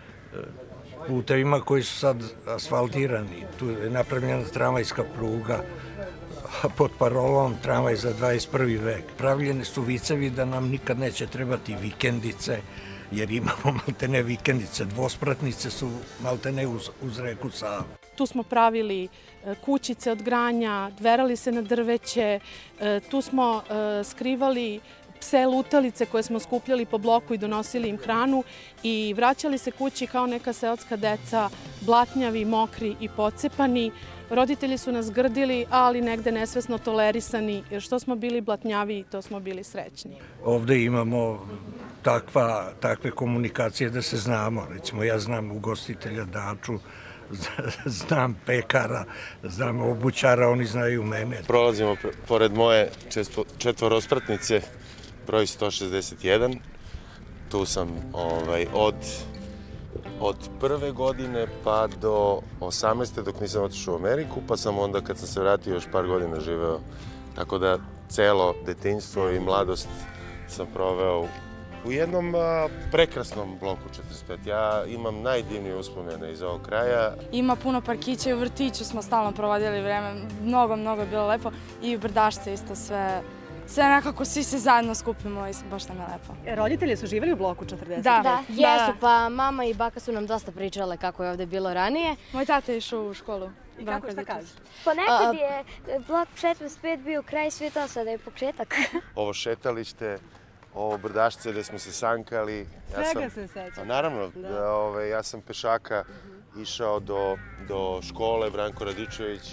putevima koji su sad asfaltirani. Tu je napravljena tramvajska pruga pod parolom tramvaj za dvadeset prvi vek. Pravljene su vicevi da nam nikad neće trebati vikendice, jer imamo maltene vikendice, dvospratnice su maltene uz, uz reku Savu. Tu smo pravili kućice od granja, dverali se na drveće, tu smo skrivali pse lutalice koje smo skupljali po bloku i donosili im hranu i vraćali se kući kao neka seoska deca, blatnjavi, mokri i pocepani. Roditelji su nas grdili, ali negde nesvesno tolerisani, jer što smo bili blatnjavi, to smo bili srećni. Ovde imamo takva, takve komunikacije da se znamo. Recimo, ja znam ugostitelja Daču, znam pekara, znam obućara, oni znaju mene. Prolazimo pored moje četvorospratnice, broj sto šezdeset jedan. Tu sam ovaj, od, od prve godine pa do osamnaeste dok nisam otišao u Ameriku, pa sam onda kad sam se vratio još par godina živeo. Tako da celo detinjstvo i mladost sam proveo u jednom a, prekrasnom bloku četrdeset pet. Ja imam najdivnije uspomene iz ovog kraja. Ima puno parkića i u vrtiću smo stalno provodili vreme. Mnogo, mnogo je bilo lepo. I u Brdašce isto sve. Sve nekako svi se zajedno skupimo i baš nam je lepo. Roditelji su živjeli u bloku četrdeset? Da, da, jesu. Pa mama i baka su nam dosta pričale kako je ovde bilo ranije. Moj tata je išao u školu. I kako, šta kaže? Ponekad je blok četrdeset pet bio kraj svijeta, sada je početak. Ovo šetalište, ovo Brdašce gde smo se sankali. Svega se sećam. Naravno, da, ove, ja sam pešaka išao do, do škole Branko Radičević.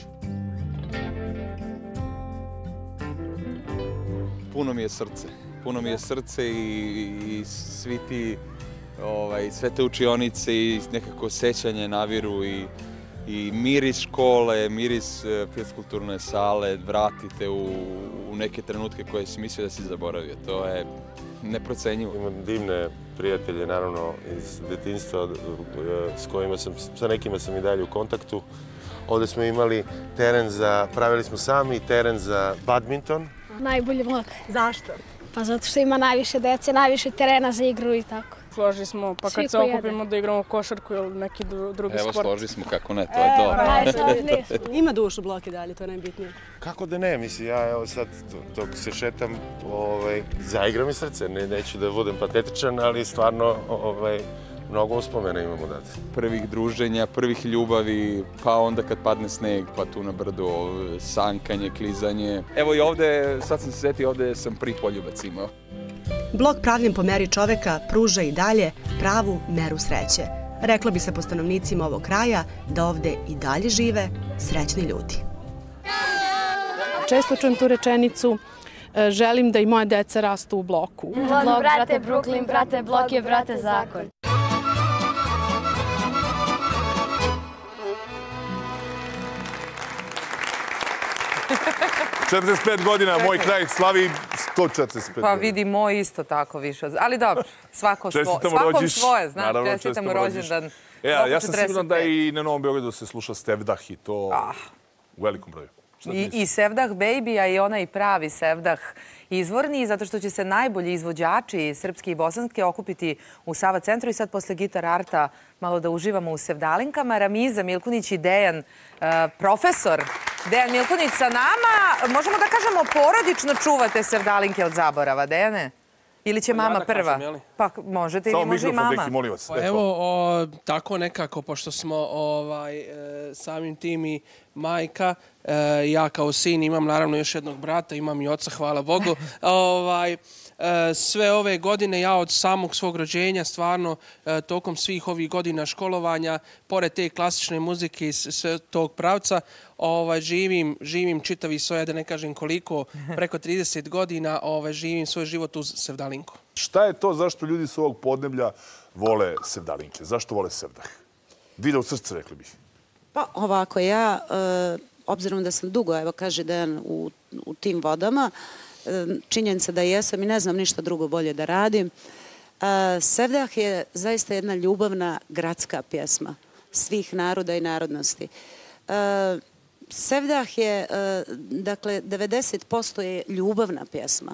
Puno mi je srce. Puno mi je srce i, i svi ti, ovaj, sve te učionice i nekako sećanje naviru i, i miris škole, miris fiskulturne sale, vratite u, u neke trenutke koje si mislio da si zaboravio. To je neprocenjivo. Imam divne prijatelje, naravno, iz detinjstva s kojima sam, sa nekima sam i dalje u kontaktu. Ovde smo imali teren za, pravili smo sami teren za badminton. Najbolji blok. Zašto? Pa zato što ima najviše dece, najviše terena za igru i tako. Složili smo, pa kad se okupimo da igramo košarku ili neki drugi sport. Evo, složili smo, kako ne, to je to. Ima dušu blok i dalje, to je najbitnije. Kako da ne, mislim, ja evo sad dok se šetam, ovaj, zaigra mi srce, ne, neću da budem patetičan, ali stvarno ovaj, mnogo uspomena imamo dati. Prvih druženja, prvih ljubavi, pa onda kad padne sneg, pa tu na brdu, sankanje, klizanje. Evo i ovde, sad sam se setio, ovde sam prvi poljubac imao. Blok pravljen po meri čoveka pruža i dalje pravu meru sreće. Reklo bi se po stanovnicima ovog kraja da ovde i dalje žive srećni ljudi. Često čujem tu rečenicu, želim da i moje deca rastu u bloku. Blok, brate, Brooklyn, brate, blok je, brate, zakon. četrdeset pet godina, moj kraj slavi sto četrdeset pet Pa godina. vidi, moj isto tako više. Ali dobro, svako svo, svakom svoje, znaš, čestitamo rođendan. E, ja sam siguran da i na Novom Beogradu se sluša Sevdah i to u velikom broju. I, I Sevdah Baby, a i onaj pravi Sevdah izvorni, zato što će se najbolji izvođači srpski i bosanski okupiti u Sava centru i sad posle Gitar Arta malo da uživamo u sevdalinkama. Ramiza Milkunić i Dejan, uh, profesor Dejan Milkunić sa nama. Možemo da kažemo porodično čuvate sevdalinke od zaborava, Dejane? Ili će mama prva? Pa možete ili može i mama. Evo, o, tako nekako, pošto smo ovaj, e, samim tim i majka, e, ja kao sin imam naravno još jednog brata, imam i oca, hvala Bogu. ovaj, e, sve ove godine ja od samog svog rođenja, stvarno, e, tokom svih ovih godina školovanja, pored te klasične muzike i sve tog pravca, ovaj, živim, živim čitavi svoje, da ne kažem koliko, preko trideset godina, ovaj, živim svoj život uz sevdalinku. Šta je to zašto ljudi s ovog podneblja vole sevdalinke? Zašto vole Sevdah? Vida u srce, rekli bih. Pa ovako, ja, e, obzirom da sam dugo, evo kaže Dejan, u, u tim vodama, e, činjenica da jesam i ne znam ništa drugo bolje da radim. E, Sevdah je zaista jedna ljubavna gradska pjesma svih naroda i narodnosti. E, Sevdah je, e, dakle, devedeset posto je ljubavna pjesma.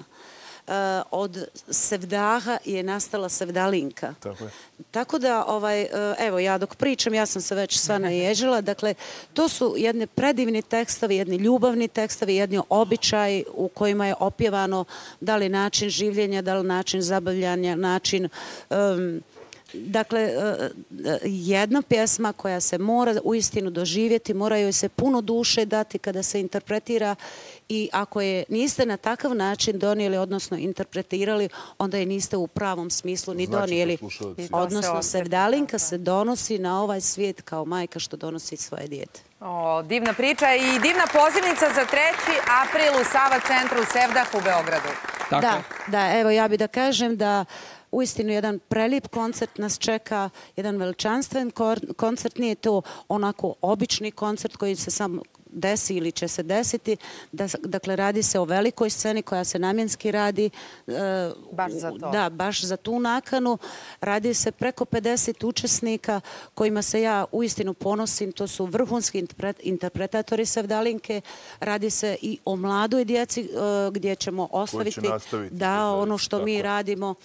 Od sevdaha je nastala sevdalinka. Tako je. Tako da, ovaj, evo, ja dok pričam, ja sam se već sva naježila. Dakle, to su jedne predivni tekstovi, jedni ljubavni tekstovi, jedni običaj u kojima je opjevano da li način življenja, da li način zabavljanja, način... Um, Dakle, jedna pjesma koja se mora uistinu doživjeti, mora joj se puno duše dati kada se interpretira i ako je niste na takav način donijeli, odnosno interpretirali, onda je niste u pravom smislu ni donijeli. Odnosno, sevdalinka se donosi na ovaj svijet kao majka što donosi svoje dijete. O, divna priča i divna pozivnica za treći april u Sava centru u Sevdahu u Beogradu. Da, da, evo ja bih da kažem da uistinu jedan prelijep koncert nas čeka, jedan veličanstven koncert, nije to onako obični koncert koji se sam desi ili će se desiti. Dakle, radi se o velikoj sceni koja se namjenski radi. Baš za to. Da, baš za tu nakanu. Radi se preko pedeset učesnika kojima se ja uistinu ponosim. To su vrhunski interpretatori sevdalinke. Radi se i o mladoj djeci gdje ćemo ostaviti da ono što mi radimo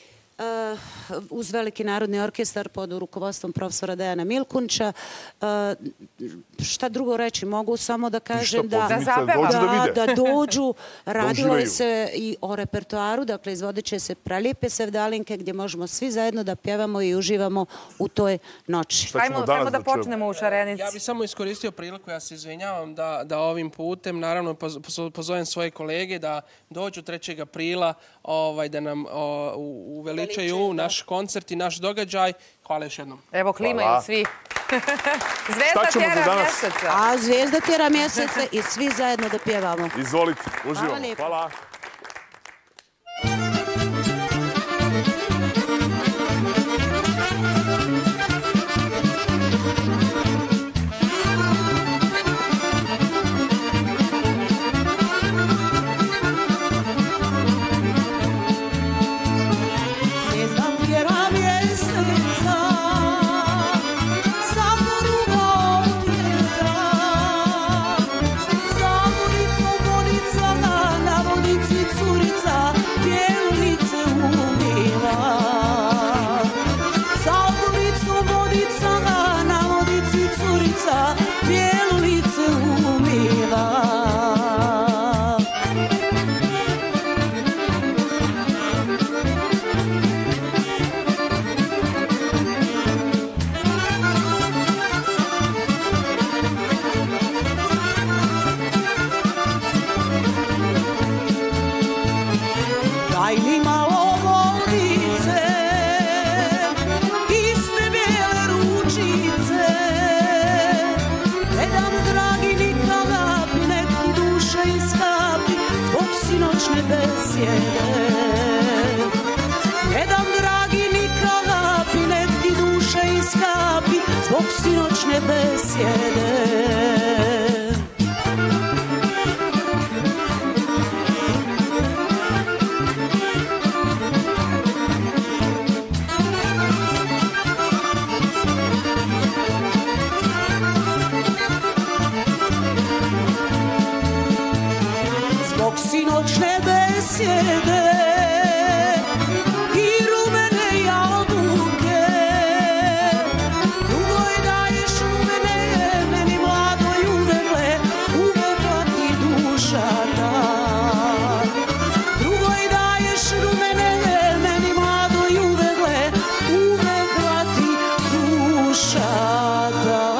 uz veliki narodni orkestar pod rukovodstvom profesora Dejana Milkunića. Šta drugo reći? Mogu samo da kažem da da dođu. Radilo je se i o repertoaru, dakle izvodit će se prelijepe sevdalinke gdje možemo svi zajedno da pjevamo i uživamo u toj noći. Hajmo da počnemo u Šarenici. Ja bih samo iskoristio priliku, ja se izvinjavam da ovim putem, naravno pozovem svoje kolege da dođu trećeg aprila, da nam uveličaju naš koncert i naš događaj. Hvala još jednom. Evo, klimaju svi. Zvijezda tjera mjeseca. A zvijezda tjera mjeseca i svi zajedno da pjevamo. Izvolite, uživamo. Hvala. Zvijezda tjera besjede. Ne dam dragi ni kalapi, nek ti duša iskapi zbog sinoćne besjede. Zbog sinoćne besjede i rumene jabuke, drugoj daješ rumene, meni mladoj uvegle, uvekla ti duša ta. Drugoj daješ rumene, meni mladoj uvegle, uvekla ti duša ta.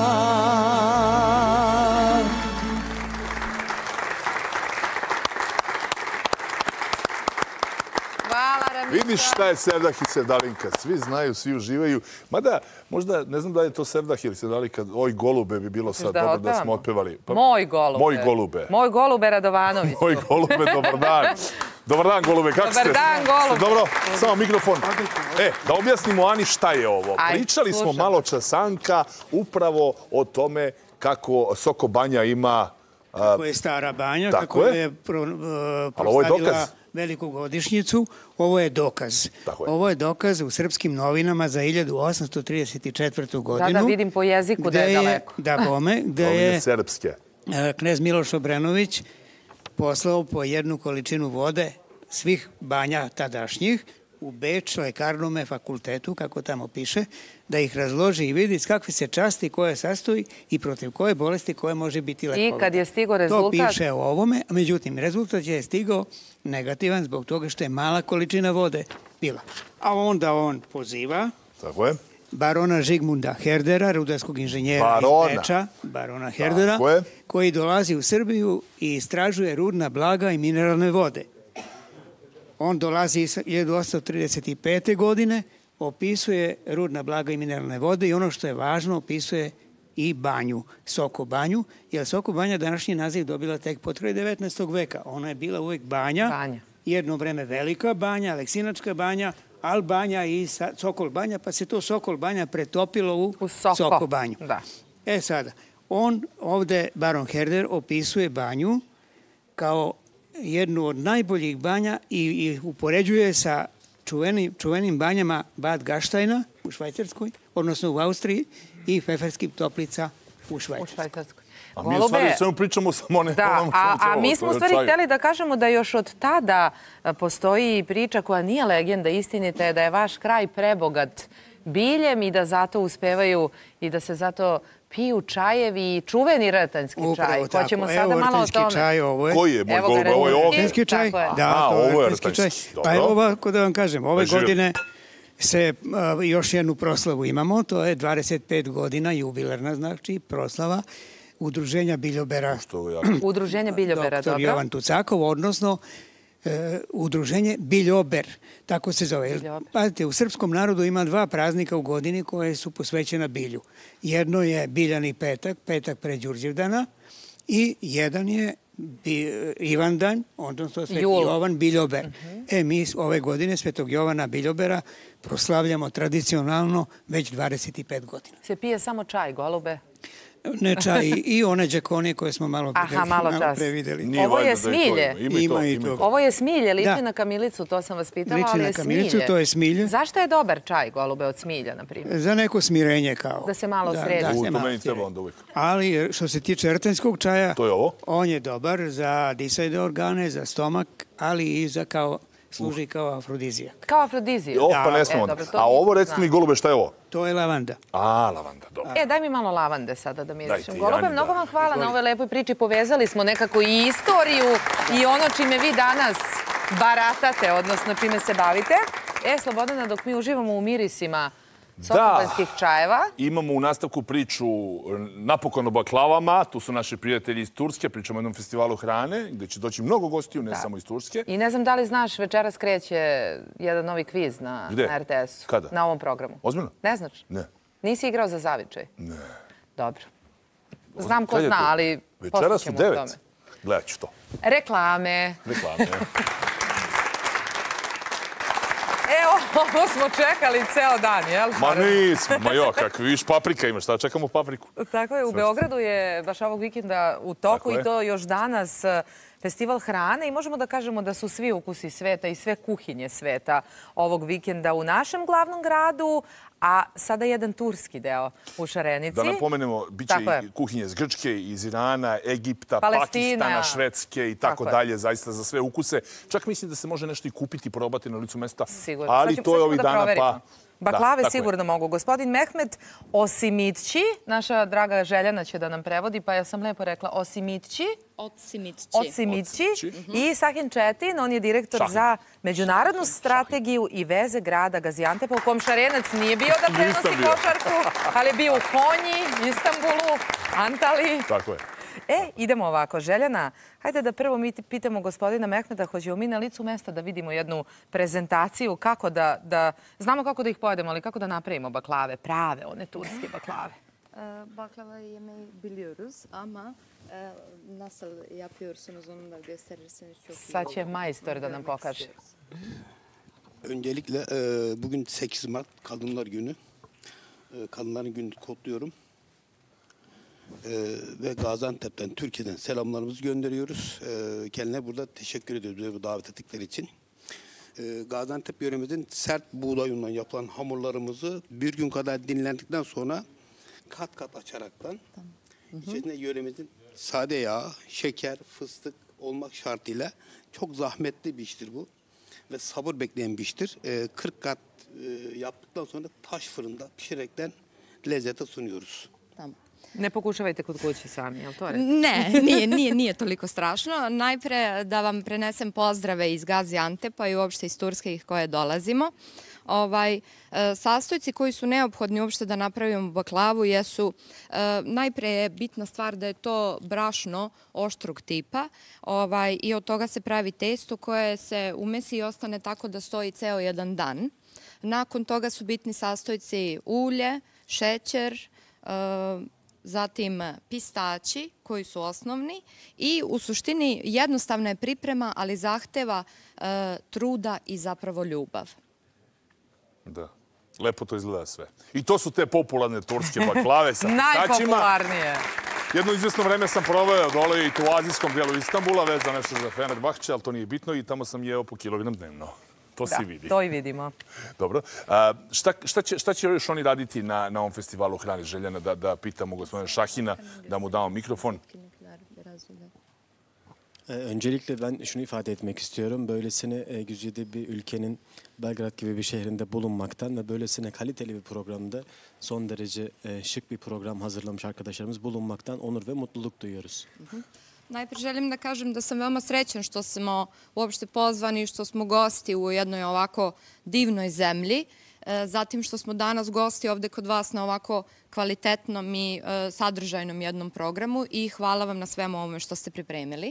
Vidiš šta je Sevdah i Sevdalinka. Svi znaju, svi uživaju. Mada, možda, ne znam da je to Sevdah ili Sevdalinka, oj golube bi bilo sad dobro da smo otpevali. Moj golube. Moj golube. Moj golube Radovanović. Moj golube, dobar dan. Dobar dan, golube, kako ste? Dobar dan, golube. Dobro, samo mikrofon. E, da objasnimo Ani šta je ovo. Aj, Pričali smo slušam. malo časanka upravo o tome kako Soko Banja ima... a, Kako je stara banja, Tako kako je. je pro, uh, Ali ovo je proslavila dokaz. veliku godišnjicu. Ovo je dokaz. Tako je. Ovo je dokaz u srpskim novinama za hiljadu osamsto trideset četvrtu godinu. Da, da, vidim po jeziku da gde je daleko. Da, bome, gde Novine je srpske. uh, knez Miloš Obrenović poslao po jednu količinu vode svih banja tadašnjih u Beč, lekarnome fakultetu, kako tamo piše, da ih razloži i vidi s kakve se časti, koje sastoji i protiv koje bolesti koje može biti lekovita. I kad je stigao rezultat... To piše o ovome, a međutim, rezultat je stigao negativan zbog toga što je mala količina vode bila. A onda on poziva Tako je. barona Žigmunda Herdera, rudarskog inženjera Barona. iz Beča, barona Herdera, Tako je. koji dolazi u Srbiju i istražuje rudna blaga i mineralne vode. On dolazi iz hiljadu osamsto trideset pete. godine, opisuje rudna blaga i mineralne vode i ono što je važno, opisuje i banju, Soko banju, jer Soko banja današnji naziv dobila tek potkraj devetnaestog veka. Ona je bila uvek banja, Banja. jedno vreme velika banja, Aleksinačka banja, Al banja i Sa- Sokol banja, pa se to Sokol banja pretopilo u, U Soko. Soko banju. Da. E sada, on ovde, baron Herder, opisuje banju kao jednu od najboljih banja i, i upoređuje sa čuvenim, čuvenim banjama Bad Gaštajna u Švajcarskoj, odnosno u Austriji, i Feferskih toplica u Švajcarskoj. U Švajcarskoj. A mi u stvari svemu pričamo samo ne Da, onome a, što a mi smo u stvari čaju. hteli da kažemo da još od tada a, postoji priča koja nije legenda, istinita je da je vaš kraj prebogat biljem i da zato uspevaju i da se zato piju čajevi i čuveni rtanjski čaj. Upravo tako. Hoćemo Evo, sada malo o rtanjski tome. čaj, ovo je. Koji je, moj Evo ga, golube? Ovo je ovdje. Rtanjski čaj? Tako je. Da, Aha, to je ovo je rtanjski čaj. rtanjski, Pa dobro. evo ovako da vam kažem, ove Pa živim. godine se a, još jednu proslavu imamo, to je dvadeset pet godina, jubilarna znači proslava Udruženja Biljobera. Što je jako. Udruženje Biljobera, Doktor dobro. Jovan Tucakov, odnosno e, Udruženje Biljober, tako se zove. Biljober. Pazite, u srpskom narodu ima dva praznika u godini koje su posvećena bilju. Jedno je Biljani petak, petak pre Đurđevdana, i jedan je Bi, Ivandan, odnosno Sveti Jul. Jovan Biljober. E, mi ove godine Svetog Jovana Biljobera proslavljamo tradicionalno već dvadeset pet godina. Se pije samo čaj, golube. Ne čaj i one džakonije koje smo malo, Aha, videli, malo malo čas. pre videli. Nije Ovo je valjda da i to smilje. ima. Ima i to, Ima i ima i to. to. Ovo je smilje, liči Da. na kamilicu, to sam vas pitala, Liči ali na je kamilicu, smilje. to je smilje. Zašto je dobar čaj, golube, od smilja, na primjer? Za neko smirenje kao. Da se malo Da, sredi. da, U, se to malo meni treba sredi. onda uvijek. Ali što se tiče rtanjskog čaja, To je ovo? on je dobar za disajne organe, za stomak, ali i za kao služi kao afrodizijak. Kao afrodizija. O, pa ne smo E, onda. dobro, to A ovo, nisam recite mi, znala. golube, šta je ovo? To je lavanda. A, lavanda, dobro. E, daj mi malo lavande sada da Dajte, mirišem. Jani, Golube, da. mnogo vam hvala na ovoj lepoj priči. Povezali smo nekako i istoriju i ono čime vi danas baratate, odnosno čime se bavite. E, Slobodana, dok mi uživamo u mirisima sokobanskih čajeva. Imamo u nastavku priču napokon o baklavama. Tu su naši prijatelji iz Turske. Pričamo o jednom festivalu hrane gdje će doći mnogo gostiju, ne samo iz Turske. I ne znam da li znaš, večeras kreće jedan novi kviz na, Gde? na er te esu. Kada? Na ovom programu. Ozbiljno? Ne znaš? Ne. Nisi igrao za zavičaj? Ne. Dobro. Znam ko Kad je zna, to? ali Večeras u poslaćemo o tome. devet. Gledat ću to. Reklame. Reklame. Ovo smo čekali ceo dan, jel? Ma nismo, ma jo, kako viš, paprika ima, šta čekamo papriku? Tako je, u Beogradu je baš ovog vikenda u toku i to još danas festival hrane i možemo da kažemo da su svi ukusi sveta i sve kuhinje sveta ovog vikenda u našem glavnom gradu, a sada jedan turski deo u Šarenici. Da napomenemo, bit će i kuhinje iz Grčke, iz Irana, Egipta, Pakistana, Švedske i tako dalje, zaista za sve ukuse. Čak mislim da se može nešto i kupiti i probati na licu mesta. Sigurno. Ali to je ovih dana pa... Baklave sigurno mogu. Gospodin Mehmet Osimitći, naša draga Željana će da nam prevodi, pa ja sam lepo rekla Osimitći. Osimitći. Osimitći. I Sahin Četin, on je direktor za međunarodnu strategiju i veze grada Gaziantepa, u kom Šarenac nije bio da prenosi košarku, ali je bio u Konji, Istanbulu, Antaliji. Tako je. E, idemo ovako. Željana, hajde da prvo mi pitamo gospodina Mehmeta, hoćemo mi na licu mesta da vidimo jednu prezentaciju kako da, znamo kako da ih pojedemo, ali kako da napravimo baklave, prave, one turske baklave. Baklava yemeği biliyoruz ama nasıl yapıyorsunuz onu da gösterirseniz çok iyi. Sad će majstor da nam pokaže. Öncelikle bugün sekiz Mart Kadınlar Günü. Kadınların gününü kutluyorum. Ee, ve Gaziantep'ten, Türkiye'den selamlarımızı gönderiyoruz. Ee, kendine burada teşekkür ediyoruz bu davet ettikleri için. Ee, Gaziantep yöremizin sert buğday unundan yapılan hamurlarımızı bir gün kadar dinlendikten sonra kat kat açaraktan tamam. içerisinde yöremizin sade yağ, şeker, fıstık olmak şartıyla çok zahmetli bir iştir bu. Ve sabır bekleyen bir iştir. Ee, kırk kat e, yaptıktan sonra taş fırında pişirekten lezzete sunuyoruz. Tamam. Ne pokušavajte kod kuće sami, je li to reći? Ne, nije, nije, nije toliko strašno. Najpre da vam prenesem pozdrave iz Gaziantepa i uopšte iz Turske iz koje dolazimo. Ovaj, sastojci koji su neophodni uopšte da napravimo baklavu jesu, najpre je bitna stvar da je to brašno oštrog tipa ovaj, i od toga se pravi testo koje se umesi i ostane tako da stoji ceo jedan dan. Nakon toga su bitni sastojci ulje, šećer, zatim pistaći koji su osnovni i u suštini jednostavna je priprema, ali zahteva truda i zapravo ljubav. Da. Lepo to izgleda sve. I to su te popularne turske baklave sa pistaćima. Najpopularnije. Jedno izvjesno vreme sam proveo dole i tu u azijskom dijelu Istanbula, vezano nešto za Fenerbahče, ali to nije bitno i tamo sam jeo po kilogram dnevno. To se vidi. Da, to i vidimo. Dobro. Šta će još oni raditi na ovom festivalu hrane, Željana, da pitamo gospodina Şahin'a, da mu damo mikrofon? Öncelikle ben şunu ifade etmek istiyorum. Böylesine güzide bir ülkenin Belgrad gibi bir şehrinde bulunmaktan ve böylesine kaliteli bir programda son derece şık bir program hazırlamış arkadaşlarımız bulunmaktan onur ve mutluluk duyuyoruz. Najprej želim da kažem da sam veoma srećan što smo uopšte pozvani i što smo gosti u jednoj ovako divnoj zemlji. Zatim što smo danas gosti ovde kod vas na ovako kvalitetnom i sadržajnom jednom programu i hvala vam na svemu ovome što ste pripremili.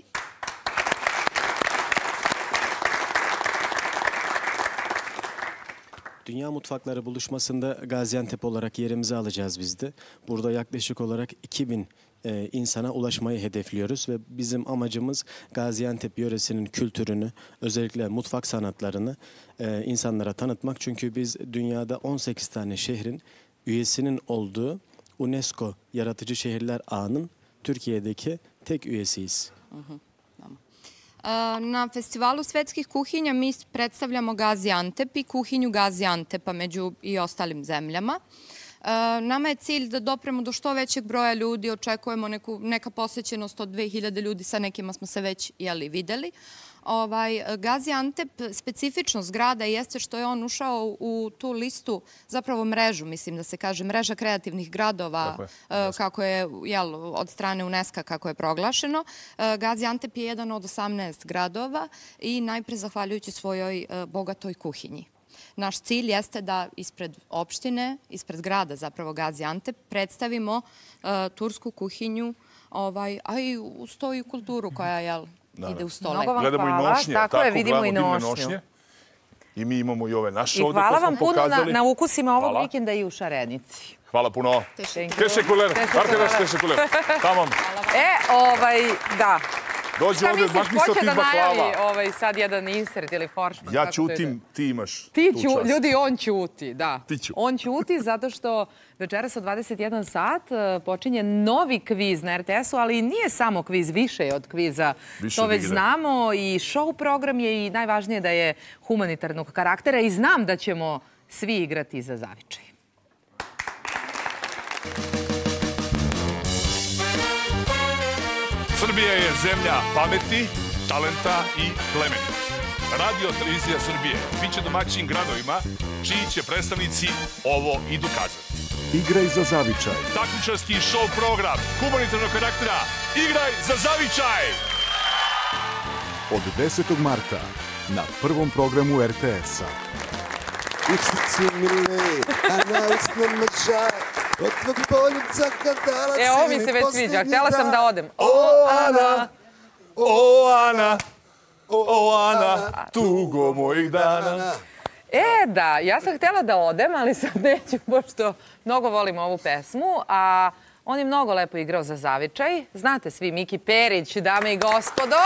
Dünya Mutfakları Buluşması'nda Gaziantep olarak yerimizi alacağız biz de. Burada yaklaşık olarak iki bin e, insana ulaşmayı hedefliyoruz ve bizim amacımız Gaziantep yöresinin kültürünü, özellikle mutfak sanatlarını e, insanlara tanıtmak. Çünkü biz dünyada on sekiz tane şehrin üyesinin olduğu UNESCO Yaratıcı Şehirler Ağı'nın Türkiye'deki tek üyesiyiz. Hı hı. Na festivalu svetskih kuhinja mi predstavljamo Gaziantep i kuhinju Gaziantepa među i ostalim zemljama. Nama je cilj da dopremo do što većeg broja ljudi, očekujemo neka posjećenost od dve hiljade ljudi, sa nekima smo se već videli. Gaziantep, specifičnost grada jeste što je on ušao u tu listu, zapravo mrežu, mislim da se kaže, mreža kreativnih gradova, kako je od strane UNESCO kako je proglašeno. Gaziantep je jedan od osamnaest gradova i najpre zahvaljujući svojoj bogatoj kuhinji. Naš cilj jeste da ispred opštine, ispred grada zapravo Gaziantep, predstavimo tursku kuhinju, a i uz to i kulturu koja ide u stole. Gledamo i nošnje, tako vidimo i nošnje. I mi imamo i ove naše ovdje koje smo pokazali. I hvala vam puno na ukusima ovog vikenda i u Šarenici. Hvala puno. Teşekkürler. Arkadaş teşekkürler. Tamam. E, ovaj, da. Dođe Šta ovde, misliš, makni se ko od će tih da najavi baklava. ovaj, sad jedan insert ili foršman? Ja kako to ide? ćutim, ti imaš Ti tu ću, čast. ljudi, on ćuti, da. Ti ću. On ćuti zato što večeras od dvadeset jedan sat eh, počinje novi kviz na er te esu, ali nije samo kviz, više je od kviza. Više To od već igre. znamo i show program je i najvažnije da je humanitarnog karaktera i znam da ćemo svi igrati za zavičaj. Srbija je zemlja pameti, talenta i plemenitosti. Radio televizija Srbije biće domaćin gradovima čiji će predstavnici ovo i dokazati. Igraj za zavičaj. Takmičarski show program humanitarnog karaktera Igraj za zavičaj! Od desetog marta na prvom programu er te esa. Od tvog poljubca kad dala E, ovo mi se već sviđa. Htjela sam da odem. O, Ana! O, Ana! O, Ana! Tugo mojih dana! E, da, ja sam htjela da odem, ali sad neću, pošto mnogo volim ovu pesmu, a on je mnogo lepo igrao za zavičaj. Znate svi, Miki Perić, dame i gospodo,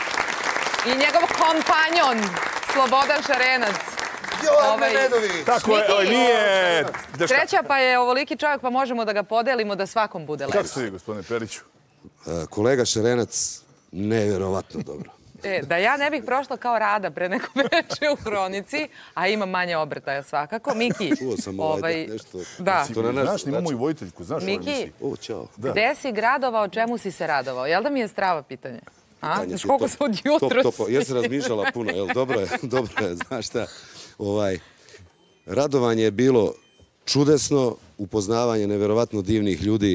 i njegov kompanjon, Slobodan Šarenac. Ovaj, Tako je, ovaj, nije... Sreća pa je ovoliki čovjek, pa možemo da ga podelimo da svakom bude lepo. Kako ste vi, gospodine Periću? Kolega Šarenac, nevjerovatno dobro. E, da ja ne bih prošla kao Rada pre neko veče u Hronici, a ima manje obrtaja svakako. Miki, Čuo sam ovaj nešto. Da. Znaš, imamo i vojiteljku, znaš ovaj Miki, misli. O, čao. gde si gradovao, čemu si se radovao? Jel da mi je strava pitanje? A? Znaš koliko sam od Top, jutros... top, jesi razmišljala puno, jel? Dobro je, dobro je, znaš šta. Ovaj, radovanje je bilo čudesno, upoznavanje nevjerovatno divnih ljudi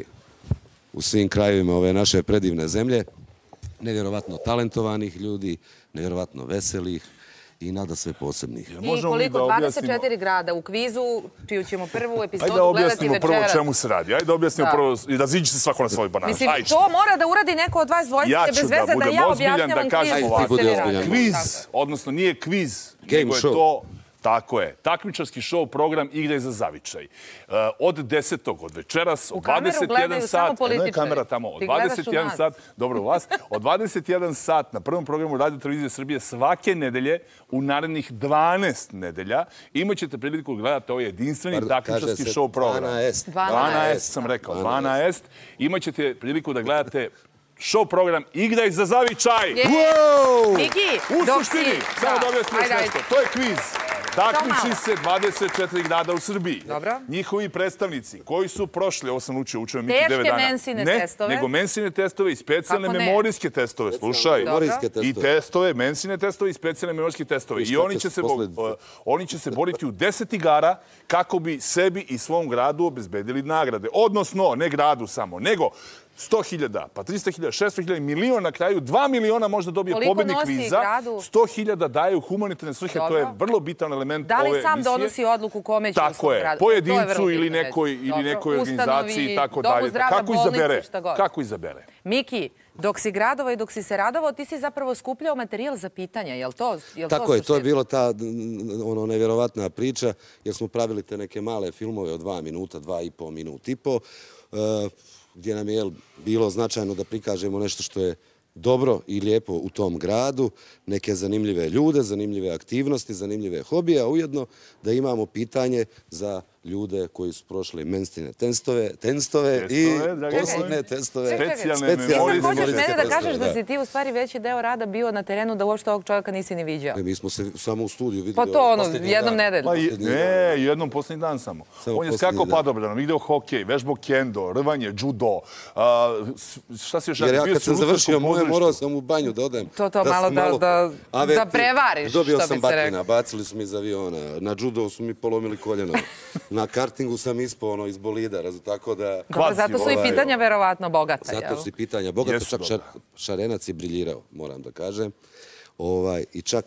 u svim krajevima ove naše predivne zemlje, nevjerovatno talentovanih ljudi, nevjerovatno veselih i nada sve posebnih. I koliko? dvadeset četiri grada u kvizu, čiju ćemo prvu epizodu Ajde da gledati objasnimo večeras. prvo o čemu se radi. Ajde da objasnimo Da. prvo i da ziđete svako na svoj banan. Mislim, Ajde. to mora da uradi neko od vas dvojice, Ja bez ću da veze da budem ja ozbiljan, objašnjavam da kviz kažem koji ovako. ste vi radili. Kviz, odnosno nije kviz, Game nego je show. to... Tako je. Takmičarski show program Igraj za zavičaj. Uh, od desetog, od večeras, od U kameru dvadeset jedan gledaju samo sat... političari. Eno je kamera tamo. Od Ti gledaš u dvadeset jedan nas. sat, dobro u vas, od dvadeset jedan sat na prvom programu Radio televizije Srbije svake nedelje u narednih dvanaest nedelja imat ćete priliku da gledate ovaj jedinstveni Pardon, takmičarski kaže se show program. dvanaest. dvanaest sam rekao, dvanaest. Imat ćete priliku da gledate show program Igraj za zavičaj. Je. Wow! Miki, U dok suštini, si- samo da. da objasnim još Ajde, nešto. ajde. To je kviz. Takmiči malo. se dvadeset četiri grada u Srbiji. Dobro. Njihovi predstavnici koji su prošli, ovo sam učio, učio Miki Teške devet dana. mensine ne, testove. nego mensine testove i specijalne Kako ne? memorijske testove. Slušaj. memorijske testove. I testove, mensine testove i specijalne memorijske testove. I I šta oni te će, se, posledice? bo- oni će se boriti u deset igara kako bi sebi i svom gradu obezbedili nagrade. Odnosno, ne gradu samo, nego sto hiljada, pa tristo hiljada, šesto hiljada, milion na kraju, dva miliona možda dobije Koliko pobednik nosi kviza, gradu? sto hiljada daje u humanitarne svrhe, to je Dobro. vrlo bitan element Da li ove sam emisije. donosi odluku kome će u Tako svom je, gradu? To je vrlo pojedincu ili bitno nekoj, reći. ili Dobro. nekoj Ustanovi, organizaciji i tako domu dalje. zdravlja, Kako bolnici, izabere? šta god. Kako izabere? Miki, dok si gradovao i dok si se radovao, ti si zapravo skupljao materijal za pitanja. Jel to, jel Tako to je, to je suština? bilo ta ono nevjerovatna priča, jer smo pravili te neke male filmove od dva minuta, dva i po minut i po, uh, gdje nam je jel, bilo značajno da prikažemo nešto što je dobro i lijepo u tom gradu, neke zanimljive ljude, zanimljive aktivnosti, zanimljive hobije, a ujedno da imamo pitanje za ljude koji su prošli mensine testove, testove i Testove, dragi posebne moji. testove. Specijalne Specijalne Ti sad hoćeš memorijske mene da testove, kažeš da si ti u stvari veći deo rada bio na terenu, da uopšte ovog čovjeka nisi ni viđao. Ne, mi smo se samo u studiju vidjeli. Pa to ono, posljednji jednom dan. nedeljno. Pa i, Posljednji ne, jednom posljednji dan samo. Samo On je posljednji skakao dan. padobranom, igrao hokej, vežbao kendo, rvanje, judo. a, s- šta si još Jer radio? ja Bio kad si u sam završio Ruskarskom moje, pozorištu. morao sam u banju da odem. To, to, da malo sam da- da- Aveti, da prevariš, Dobio što sam bi se batina, reklo. bacili su mi iz aviona. Na judo su mi polomili koljeno. Na kartingu sam ispao ono iz bolida, raz- tako da... Dobro, zato su i Ovaj, pitanja verovatno bogata. Zato jel? su i pitanja bogata, Jesu čak dobra. šar, Šarenac je briljirao, moram da kažem. Ovaj, I čak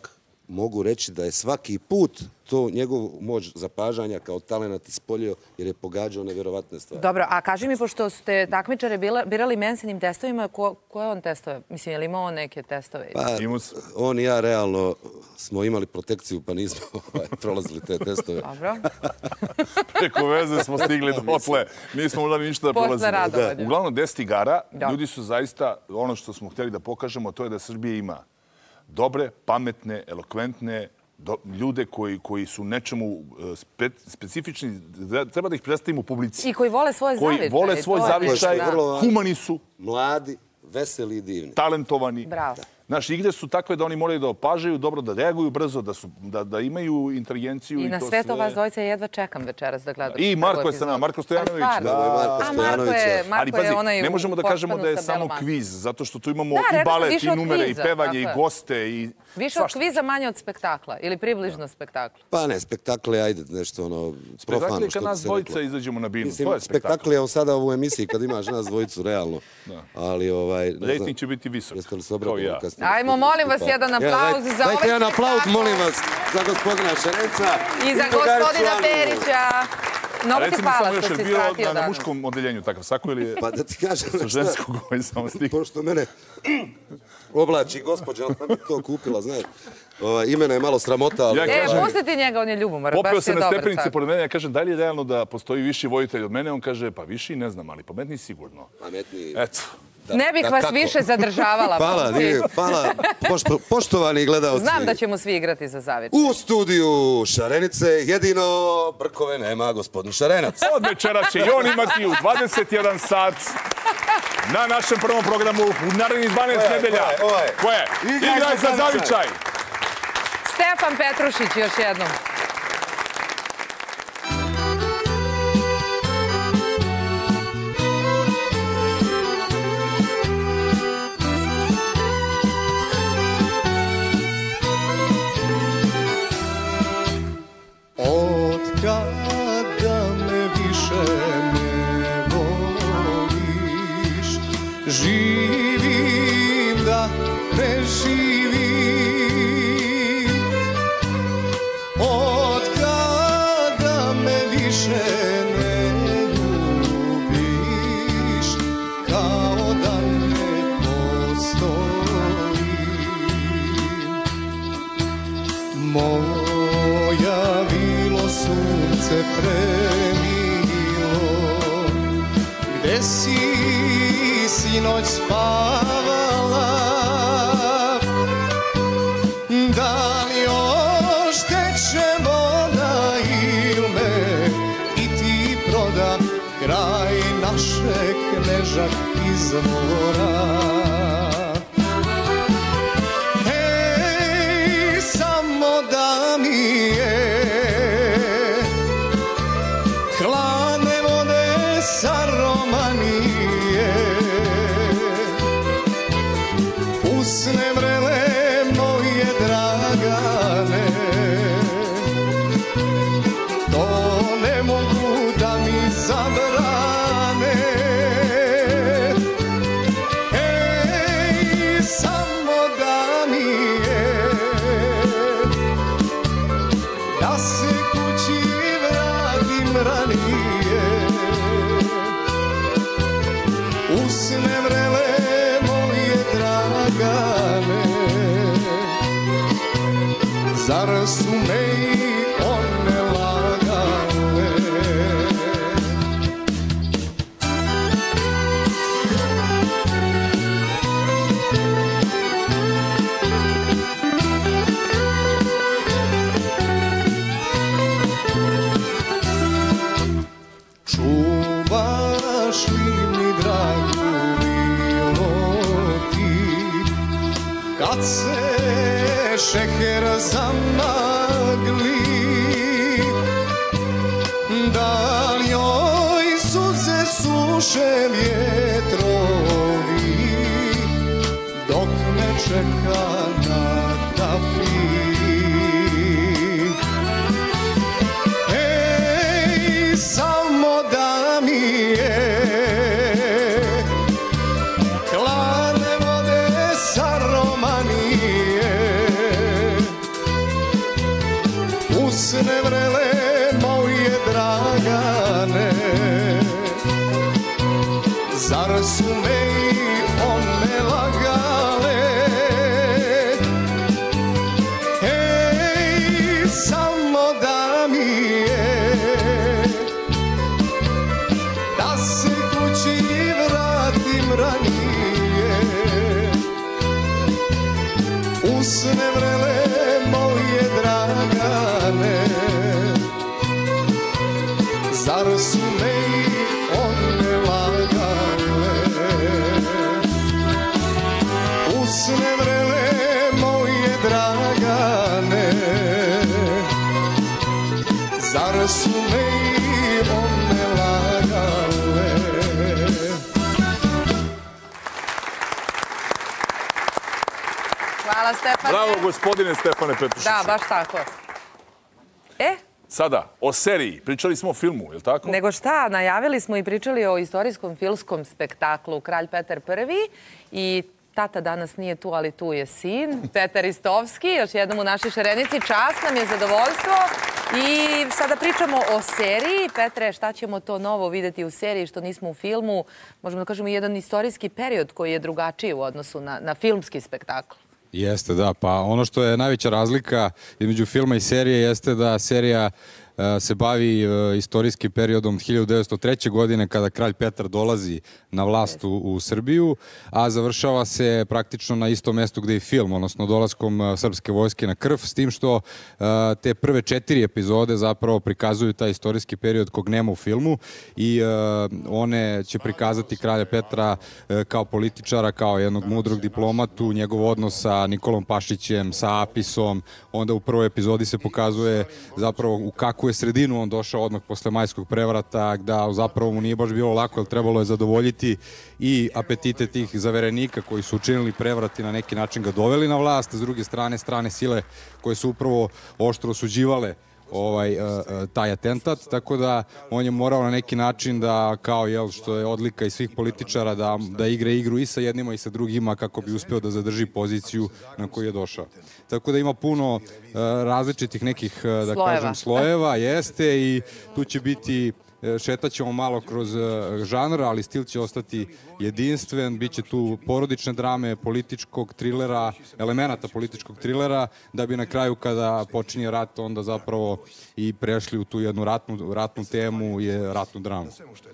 mogu reći da je svaki put to njegovu moć zapažanja kao talenat ispoljio jer je pogađao nevjerovatne stvari. Dobro, a kaži mi, pošto ste takmičare birali mensenim testovima, ko, koje on testove? Mislim, je li imao neke testove? Pa, on i ja realno smo imali protekciju pa nismo prolazili te testove. Dobro. Preko veze smo stigli dotle. Nismo možda ništa da prolazimo. Uglavnom, deset igara, ljudi su zaista, ono što smo htjeli da pokažemo, to je da Srbija ima dobre, pametne, elokventne ljude koji, koji su nečemu spe, specifični, treba da ih predstavimo u publici. I koji vole svoje zavičaj. Koji vole svoj zavičaj, humani su. Mladi, veseli i divni. Talentovani. Bravo. Naše igre su takve da oni moraju da opažaju dobro, da reaguju brzo, da, su, da, da imaju inteligenciju. I, i na to sve to sve. Vas dvojica jedva čekam večeras da gledam. I Marko je sa nama, Marko Stojanović. Da, Marko A Marko je, Marko Ali pazi, je onaj ne možemo da kažemo da je samo maske. kviz, zato što tu imamo Da, i balet, i numere, kviza, i pevanje, i tako je. goste. I Više od kviza, manje od spektakla. Ili približno spektakla. Pa ne, spektakle, ajde, nešto ono Spektakle profano. je kad nas dvojica izađemo na binu. Mislim, to je spektakl. spektakle je sada u emisiji kad imaš nas dvojicu, realno. Da. Ali, ovaj... Rating će biti visok. Jeste li se obratili? Ja. Ajmo, molim vas, jedan aplauz za ovaj Dajte jedan aplauz, spektakl. molim vas, za gospodina Šereca. I za gospodina Perića. Mnogo ti Recimo hvala samo još što je si bio skratio na, na danas. muškom odeljenju takav sako ili je Pa da ti kažem sa ženskog ovaj samo stik. Pošto mene oblači gospođa, ona mi to kupila, znaš. Ovaj, imena je malo sramota, ali... Ja E, kažem, pusti ti njega, on je ljubomor. popeo se na stepenici pored mene, ja kažem, da li je realno da postoji viši vojitelj od mene? On kaže, pa viši ne znam, ali pametniji sigurno. Pametniji. Eto. Da, ne bih da, vas kako? više zadržavala. Hvala, nije, hvala. Pošto, poštovani gledaoci. Znam da ćemo svi igrati za zavičaj. U studiju Šarenice jedino brkove nema gospodin Šarenac. Od večera će i on imati u dvadeset jedan sat na našem prvom programu u narednih dvanaest nedelja. Ko je? Igraj za zavičaj. Stefan Petrušić još jednom. Od kada me više ne voliš, živim da preživim. Od kada me više ne ljubiš, kao da ne postojim. Moja bilo sunce premilo, gde si sinoć spavala? Da li još teče voda ili me i ti proda kraj našeg knežak izvora? Hej, samo da mi je hladne vode sa Romanije, usne vrele moje dragane, to ne mogu da mi zabrane. Ej, samo da mi je da se kući vratim ranije, usne vrele moje dragane, zar su me i one lagale? Čuvaš li mi dragu miloti, kad se šeker zamagli? Da li joj suze suše vjetrovi, dok me čeka na tapi? Ej, samo da mi je hladne vode sa Romanije, zar su me i one lagale? Hej, samo da mi je da se kući vratim ranije, usne vrele moje dragane, zar su me i one lagale? Usne vrele moje dragane, zar su me i one lagale? Hvala, Stefane. Bravo, gospodine Stefane Petrušiću. Da, baš tako. E, Sada, o seriji. Pričali smo o filmu, je li tako? nego šta, najavili smo i pričali o istorijskom filmskom spektaklu Kralj Petar Prvi i tata danas nije tu, ali tu je sin, Petar Istovski, još jednom u našoj šarenici. Čast nam je, zadovoljstvo. I sada pričamo o seriji. Petre, šta ćemo to novo videti u seriji što nismo u filmu? Možemo da kažemo jedan istorijski period koji je drugačiji u odnosu na, na filmski spektakl. Jeste, da. Pa ono što je najveća razlika između filma i serije jeste da serija se bavi istorijskim periodom hiljadu devetsto treće. godine kada kralj Petar dolazi na vlast u, u Srbiju, a završava se praktično na istom mestu gde je film, odnosno dolaskom srpske vojske na Krf, s tim što te prve četiri epizode zapravo prikazuju taj istorijski period kog nema u filmu i one će prikazati kralja Petra kao političara, kao jednog mudrog diplomatu, njegov odnos sa Nikolom Pašićem, sa Apisom. Onda u prvoj epizodi se pokazuje zapravo u kakvu je sredinu on došao odmah posle majskog prevrata, da zapravo mu nije baš bilo lako, jer trebalo je zadovoljiti i apetite tih zaverenika koji su učinili prevrat i na neki način ga doveli na vlast, s druge strane strane sile koje su upravo oštro osuđivale ovaj, taj atentat, tako da on je morao na neki način da, kao jel, što je odlika i svih političara, da, da igra igru i sa jednima i sa drugima kako bi uspeo da zadrži poziciju na koju je došao. Tako da ima puno uh, različitih nekih, uh, da slojeva. kažem, slojeva, jeste, i tu će biti, šetat ćemo malo kroz žanr, ali stil će ostati jedinstven, bit će tu porodične drame, političkog trilera, elemenata političkog trilera, da bi na kraju kada počinje rat onda zapravo i prešli u tu jednu ratnu, ratnu temu, je ratnu dramu.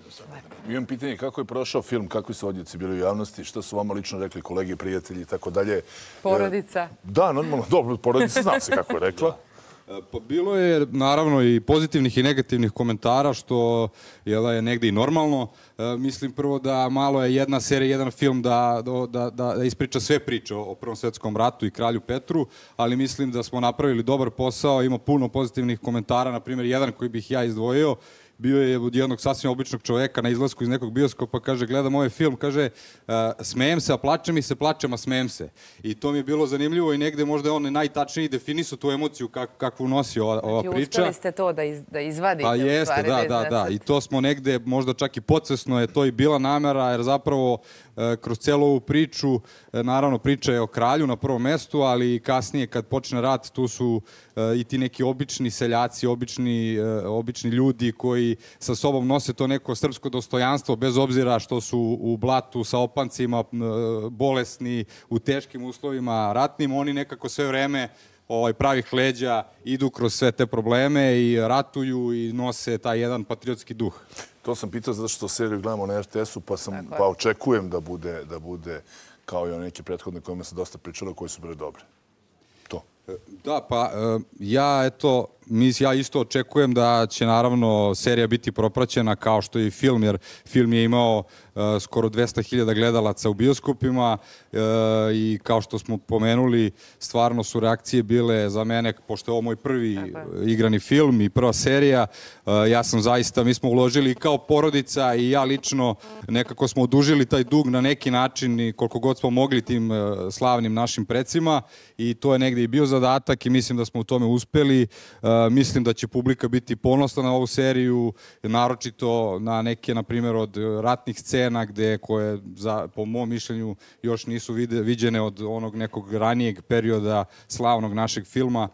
Imam pitanje, kako je prošao film, kakvi su odjeci bili u javnosti, šta su vama lično rekli kolege, prijatelji i tako dalje? Porodica. Da, normalno, dobro, porodica zna se kako je rekla. Pa bilo je naravno i pozitivnih i negativnih komentara, što je, je negde i normalno. E, mislim prvo da malo je jedna serija, jedan film da, da, da, da ispriča sve priče o Prvom svetskom ratu i kralju Petru, ali mislim da smo napravili dobar posao, ima puno pozitivnih komentara, na primjer jedan koji bih ja izdvojio, bio je od jednog sasvim običnog čoveka na izlasku iz nekog bioskopa, kaže, gledam ovaj film, kaže, smejem se, a plačem i se plačem, a smejem se. I to mi je bilo zanimljivo i negde možda je on najtačniji definisao tu emociju kak, kakvu nosi ova, ova znači, priča. Uspeli ste to da, iz, da izvadite. Pa jeste, stvari, da, da, da, da. I to smo negde, možda čak i podsvesno je to i bila namera, jer zapravo kroz celu ovu priču, naravno priča je o kralju na prvom mestu, ali kasnije kad počne rat, tu su i ti neki obični seljaci, obični, obični ljudi koji sa sobom nose to neko srpsko dostojanstvo, bez obzira što su u blatu sa opancima, bolesni, u teškim uslovima ratnim, oni nekako sve vreme ovaj, pravih leđa idu kroz sve te probleme i ratuju i nose taj jedan patriotski duh. To sam pitao zato što seriju gledamo na er te esu, pa, sam, pa očekujem da bude, da bude kao i one neke prethodne kojima se dosta pričalo, koje su bile dobre. To. Da, pa ja, eto, ja isto očekujem da će naravno serija biti propraćena kao što je i film, jer film je imao uh, skoro dvesta hiljada gledalaca u bioskopima uh, i kao što smo pomenuli, stvarno su reakcije bile za mene, pošto je ovo moj prvi igrani film i prva serija, uh, ja sam zaista, mi smo uložili kao porodica i ja lično nekako smo odužili taj dug na neki način i koliko god smo mogli tim uh, slavnim našim precima i to je negde i bio zadatak i mislim da smo u tome uspeli. Uh, mislim da će publika biti ponosna na ovu seriju, naročito na neke, na primjer, od ratnih scena gde koje, za, po mom mišljenju, još nisu vide, viđene od onog nekog ranijeg perioda slavnog našeg filma.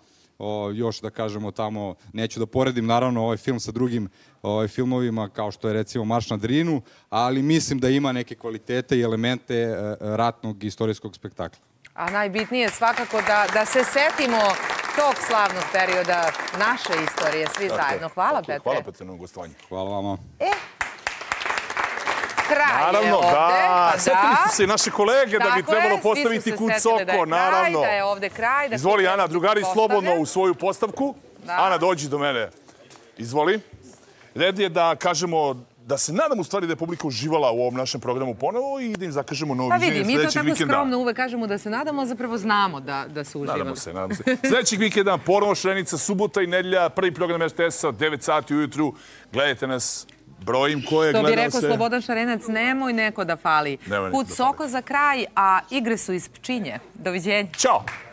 o, još da kažemo tamo, neću da poredim naravno ovaj film sa drugim ovaj, filmovima kao što je recimo Marš na Drinu, ali mislim da ima neke kvalitete i elemente e, ratnog istorijskog spektakla. A najbitnije je svakako da, da se setimo tog slavnog perioda naše istorije, svi Dakle, zajedno. Hvala, dakle, Petre. Hvala, Petre, na gostovanju. Hvala vama. E, kraj je Naravno, ovde. da. Pa Setili su se i naše kolege da bi Tako je, trebalo svi su se postaviti setili kucoko, da je kraj, naravno. Da je ovde kraj. Da Izvoli, kucoko Ana, drugari, postavlja. slobodno u svoju postavku. Da. Ana, dođi do mene. Izvoli. Red je da kažemo da se nadam u stvari da je publika uživala u ovom našem programu ponovo i da im zakažemo novo Pa viđenje vidi, mi to sledećeg tako vikenda. skromno uvek kažemo da se nadamo, a zapravo znamo da, da su uživali. Nadamo se, nadamo se. Sledećeg vikenda, ponovo Šarenica, subota i nedelja, prvi program R T S-a, devet sati ujutru. Gledajte nas, brojim ko je Što bi gledao rekao se. Slobodan Šarenac, nemoj neko da fali. Nemoj neko Put da soko za kraj, a igre su iz Pčinje. Doviđenja. Ćao!